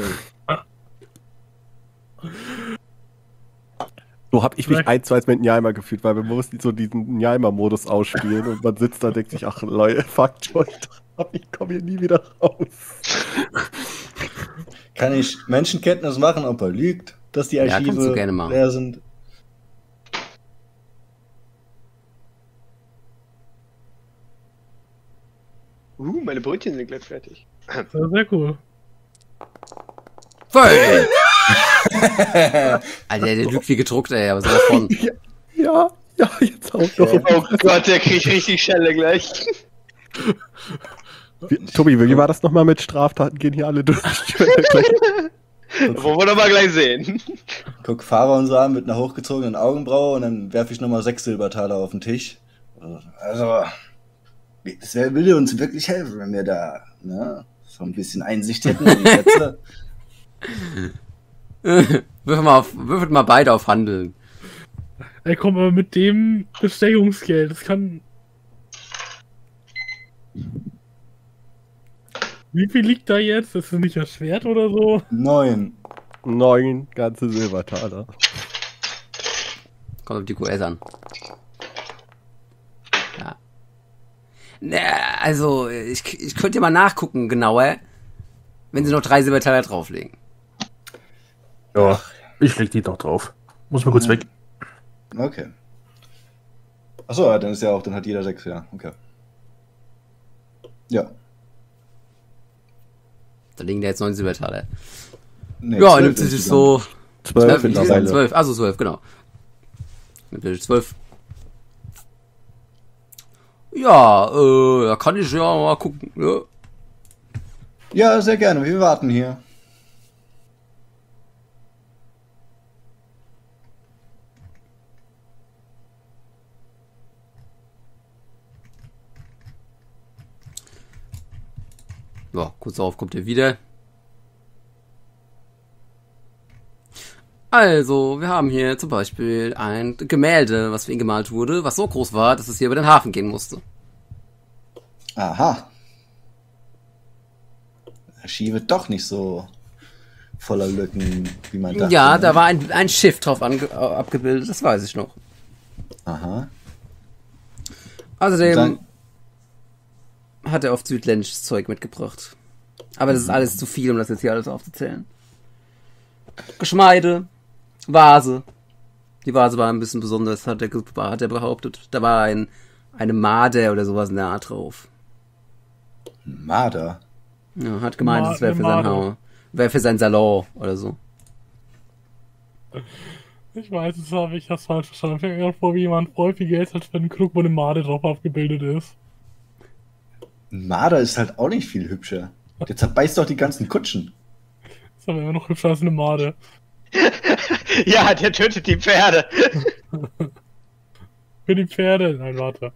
So habe ich mich 1-2 mit Njalma gefühlt, weil man muss so diesen Njalma-Modus ausspielen und man sitzt da und denkt sich, ach Leute, fuck Joy, ich komme hier nie wieder raus. Kann ich Menschenkenntnis machen, ob er lügt, dass die kannst du Archive gerne machen. leer sind? Meine Brötchen sind gleich fertig. Sehr cool. Voll! Alter, der lügt wie gedruckt, ey, aber sowas von. Ja, jetzt auch noch. Oh Gott, der kriegt richtig Schelle gleich. Tobi, wie war das nochmal mit Straftaten? Gehen hier alle durch. Wollen wir doch mal gleich sehen. Guck Fahrer und so an mit einer hochgezogenen Augenbraue und dann werfe ich nochmal 6 Silbertaler auf den Tisch. Also, das würde uns wirklich helfen, wenn wir da so ein bisschen Einsicht hätten in die Sätze. Würfelt mal beide auf Handeln. Ey, komm, aber mit dem Bestechungsgeld, das kann... Wie viel liegt da jetzt? Ist das nicht das Schwert oder so? 9. 9 ganze Silbertaler. Kommt auf die QS an. Ja. Na, also, ich könnte ja mal nachgucken, genauer, wenn sie noch 3 Silbertaler drauflegen. Ja, ich leg die doch drauf. Muss mal kurz weg. Okay. Achso, dann hat jeder 6, ja. Okay. Ja. Da liegen da jetzt 9 Silbertaler. Nee, Ja, 12 nimmt sich so... 12 mittlerweile. 12, also 12, genau. Nimmt sich 12. Ja, da kann ich ja mal gucken. Ja. Ja, sehr gerne. Wir warten hier. Ja, kurz darauf kommt er wieder. Also, wir haben hier zum Beispiel ein Gemälde, was für ihn gemalt wurde, was so groß war, dass es hier über den Hafen gehen musste. Aha. Der Ski wird doch nicht so voller Lücken, wie man dachte. Ja, ne? da war ein Schiff drauf abgebildet, das weiß ich noch. Aha. Außerdem Dann- hat er oft südländisches Zeug mitgebracht. Aber das ist alles zu viel, um das jetzt hier alles aufzuzählen. Geschmeide, Vase. Die Vase war ein bisschen besonders, hat er behauptet. Da war eine Marder oder sowas in der Art drauf. Marder. Ja, hat gemeint, das wäre für Eine sein Marder. Haus. Wäre für sein Salon oder so. Ich weiß, das habe ich das falsch verstanden. Ich stelle mir vor, wie jemand voll viel Geld hat für einen Krug, wo eine Made drauf abgebildet ist. Ein Marder ist halt auch nicht viel hübscher. Der zerbeißt doch die ganzen Kutschen. Das ist aber immer noch hübscher als eine Made. Ja, der tötet die Pferde. Für die Pferde. Nein, warte.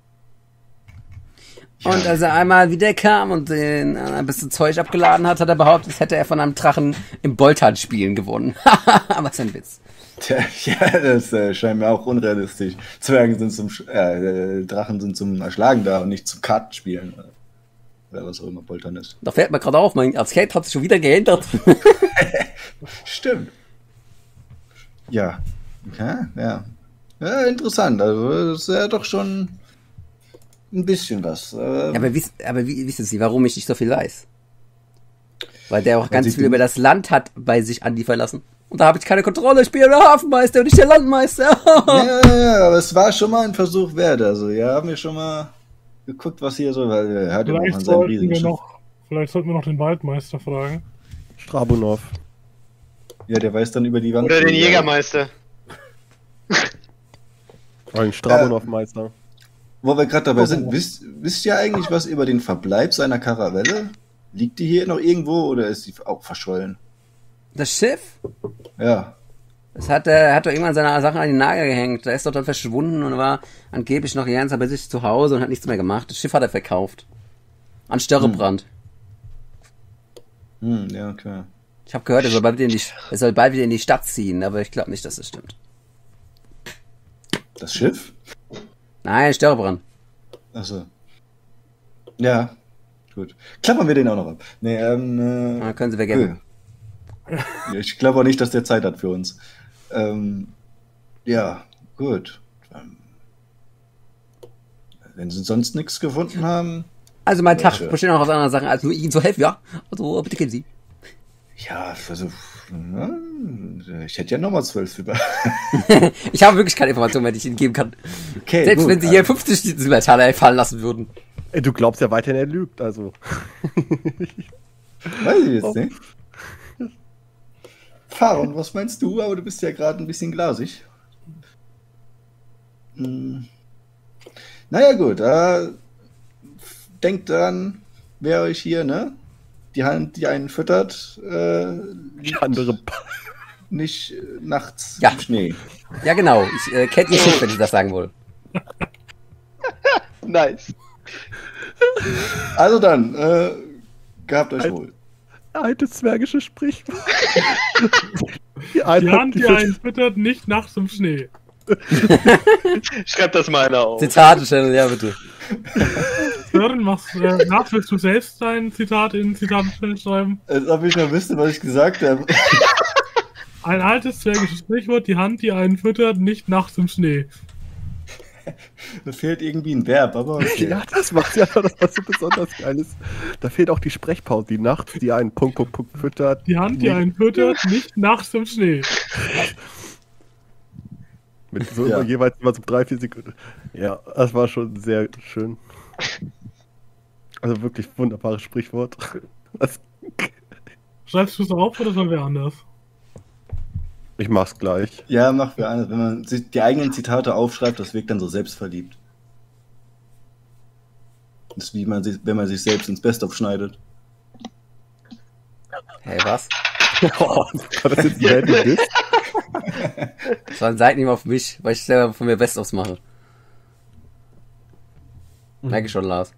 Und als er einmal wieder kam und ein bisschen Zeug abgeladen hat, hat er behauptet, das hätte er von einem Drachen im Boltan-Spielen gewonnen. Was ein Witz. Tja, ja, das scheint mir auch unrealistisch. Drachen sind zum Erschlagen da und nicht zum Kartenspielen. Oder was auch immer Boltern ist. Da fällt mir gerade auf, mein Arcade hat sich schon wieder geändert. Stimmt. Ja. Okay, ja. Ja, interessant. Also, das ist ja doch schon ein bisschen was. Aber wissen Sie, warum ich nicht so viel weiß? Weil der auch ganz sich viel die- über das Land hat bei sich anliefern lassen. Und da habe ich keine Kontrolle. Ich bin ja der Hafenmeister und nicht der Landmeister. ja, aber es war schon mal ein Versuch wert. Also, ja, haben wir schon mal geguckt, was hier so, weil er hat ja noch an seinem riesigen Schiff. Vielleicht sollten wir noch den Waldmeister fragen. Strabunov. Ja, der weiß dann über die Wand. Oder den Jägermeister. Ein Strabunov-Meister. Wo wir gerade dabei sind, wisst ihr eigentlich was über den Verbleib seiner Karavelle? Liegt die hier noch irgendwo oder ist sie auch verschollen? Das Schiff? Ja. Das hat doch irgendwann seine Sachen an den Nagel gehängt. Da ist doch dann verschwunden und war angeblich noch ganz bei sich zu Hause und hat nichts mehr gemacht. Das Schiff hat er verkauft. An Störrebrand. Ja, okay. Ich habe gehört, er soll bald wieder in die Stadt ziehen, aber ich glaube nicht, dass das stimmt. Das Schiff? Nein, Störrebrand. Achso. Ja, gut. Klappern wir den auch noch ab. Nee, Können Sie vergessen. Ja, ich glaube auch nicht, dass der Zeit hat für uns. Ja, gut. Wenn sie sonst nichts gefunden haben. Also mein Tag Ja. besteht noch aus anderen Sachen, als nur Ihnen zu helfen, ja? Also bitte gehen Sie. Ja, also. Ich hätte ja nochmal 12 über. Ich habe wirklich keine Informationen mehr, die ich Ihnen geben kann. Okay, Selbst gut, wenn Sie hier 50 Silbertaler fallen lassen würden. Ey, du glaubst ja weiterhin, er lügt, also. Weiß ich jetzt nicht. Faron, was meinst du? Aber du bist ja gerade ein bisschen glasig. Naja gut, denkt dran, wer euch hier, ne? Die Hand, die einen füttert, Die andere. nicht nachts Ja. im Schnee. Ja, genau. Ich kennt ihr Schiff, wenn ich das sagen wollte. Nice. Also dann, gehabt euch wohl. Altes zwergisches Sprichwort. Die Die Hand, die füttert- einen füttert, nicht nachts im Schnee. Schreib das mal einer auf. Zitate, Channel, ja bitte. Sören, willst du selbst dein Zitat in Zitate schreiben? Als ob ich noch wüsste, was ich gesagt habe. Ein altes zwergisches Sprichwort, die Hand, die einen füttert, nicht nachts im Schnee. Da fehlt irgendwie ein Verb, aber okay. Ja, das macht ja das, was so besonders geil ist. Da fehlt auch die Sprechpause, die nachts, die einen Punkt füttert. Die Hand, die einen füttert, nicht nachts im Schnee. Mit so Ja. jeweils immer so 3-4 Sekunden. Ja, das war schon sehr schön. Also wirklich wunderbares Sprichwort. Das, Schreibst du es auf oder soll wer anders? ich mach's gleich. Ja, macht wer anders. Wenn man sich die eigenen Zitate aufschreibt, das wirkt dann so selbstverliebt. Das ist wie wenn man sich selbst ins Best-of schneidet. Hey, was? War das jetzt ein Random Diss? Das war ein Seitenhieb auf mich, weil ich selber von mir Best-ofs mache. Merke ich schon, Lars.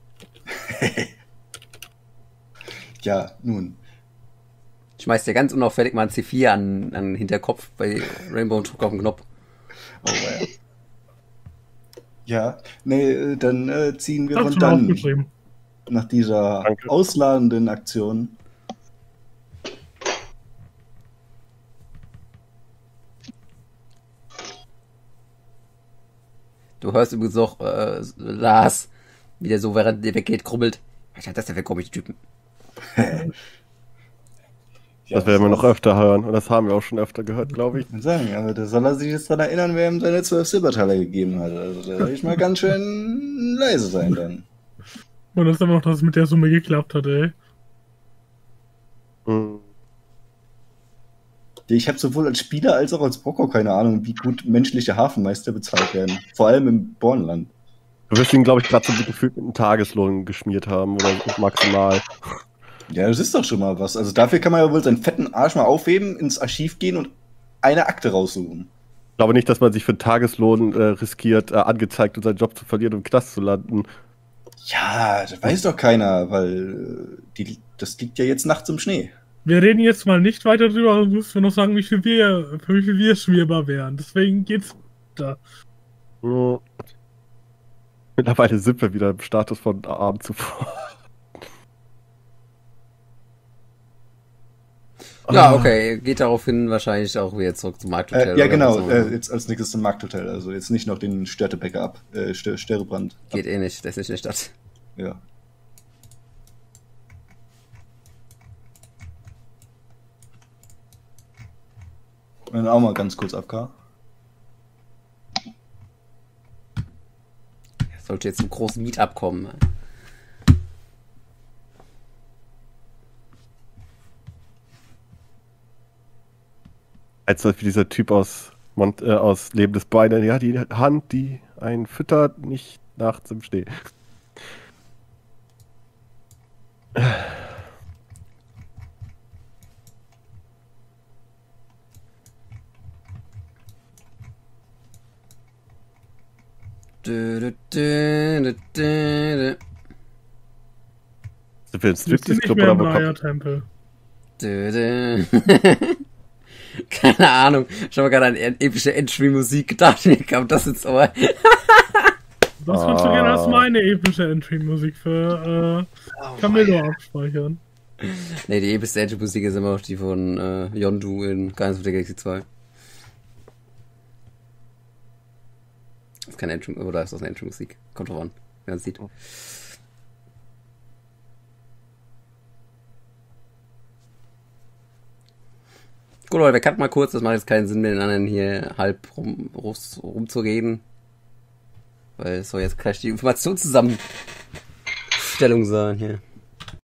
Ja, nun. Ich schmeiß dir ganz unauffällig mal ein C4 an Hinterkopf bei Rainbow und drück auf den Knopf. Oh, ja, nee, dann ziehen wir Hab von schon mal dann aufgeschrieben. nach dieser Danke. ausladenden Aktion. Du hörst übrigens auch Lars, wie der so während der weggeht, krummelt. Was hat das denn für komische Typen? Das werden wir noch öfter hören. Und das haben wir auch schon öfter gehört, glaube ich. Ich kann sagen, aber da soll er sich jetzt dran erinnern, wer ihm seine 12 Silbertaler gegeben hat. Also da soll ich mal ganz schön leise sein dann. Und das ist immer noch, dass es mit der Summe geklappt hat, ey. Hm. Ich habe sowohl als Spieler als auch als Brocker keine Ahnung, wie gut menschliche Hafenmeister bezahlt werden. Vor allem im Bornland. Du wirst ihn, glaube ich, gerade so gefühlt mit einem Tageslohn geschmiert haben oder so maximal. Ja, das ist doch schon mal was. Also dafür kann man ja wohl seinen fetten Arsch mal aufheben, ins Archiv gehen und eine Akte raussuchen. Ich glaube nicht, dass man sich für einen Tageslohn riskiert, angezeigt und seinen Job zu verlieren und im Knast zu landen. Ja, das weiß doch keiner, weil das liegt ja jetzt nachts im Schnee. Wir reden jetzt mal nicht weiter drüber, sonst müssen wir noch sagen, für wie viel wir schmierbar wären. Deswegen geht's da. Hm. Mittlerweile sind wir wieder im Status von Abend zuvor. Ja, okay, geht darauf hin, wahrscheinlich auch wieder zurück zum Markthotel. Ja, oder genau. was auch immer. Jetzt als nächstes zum Markthotel. Also jetzt nicht noch den Störtebecker ab. Sterrebrand. Geht eh nicht, das ist nicht in der Stadt. Ja. Und dann auch mal ganz kurz AFK. Sollte jetzt zum großen Meetup kommen. Als wie dieser Typ aus Leben des Beinen, ja, die Hand, die einen füttert, nicht nachts im Schnee. Dö, dö, dö, dö, dö. Sind wir ein Bist du nicht Striptease-Club mehr oder im wo kommt? Naya-Tempel. Dö, dö. Keine Ahnung. Ich habe gerade an epische Entry-Musik gedacht. Mir kam das ins Ohr. Das kannst du gerne als meine epische Entry-Musik für Camillo abspeichern. Nee, die epische Entry-Musik ist immer noch die von Yondu in Guardians of the Galaxy 2. Das ist keine Entry, oder ist das eine Entry-Musik? Kommt drauf an, wer das sieht. Gut, Leute, wir cutten mal kurz, das macht jetzt keinen Sinn, mit den anderen hier halb rumzureden. Weil es soll jetzt gleich die Informationszusammenstellung sein hier.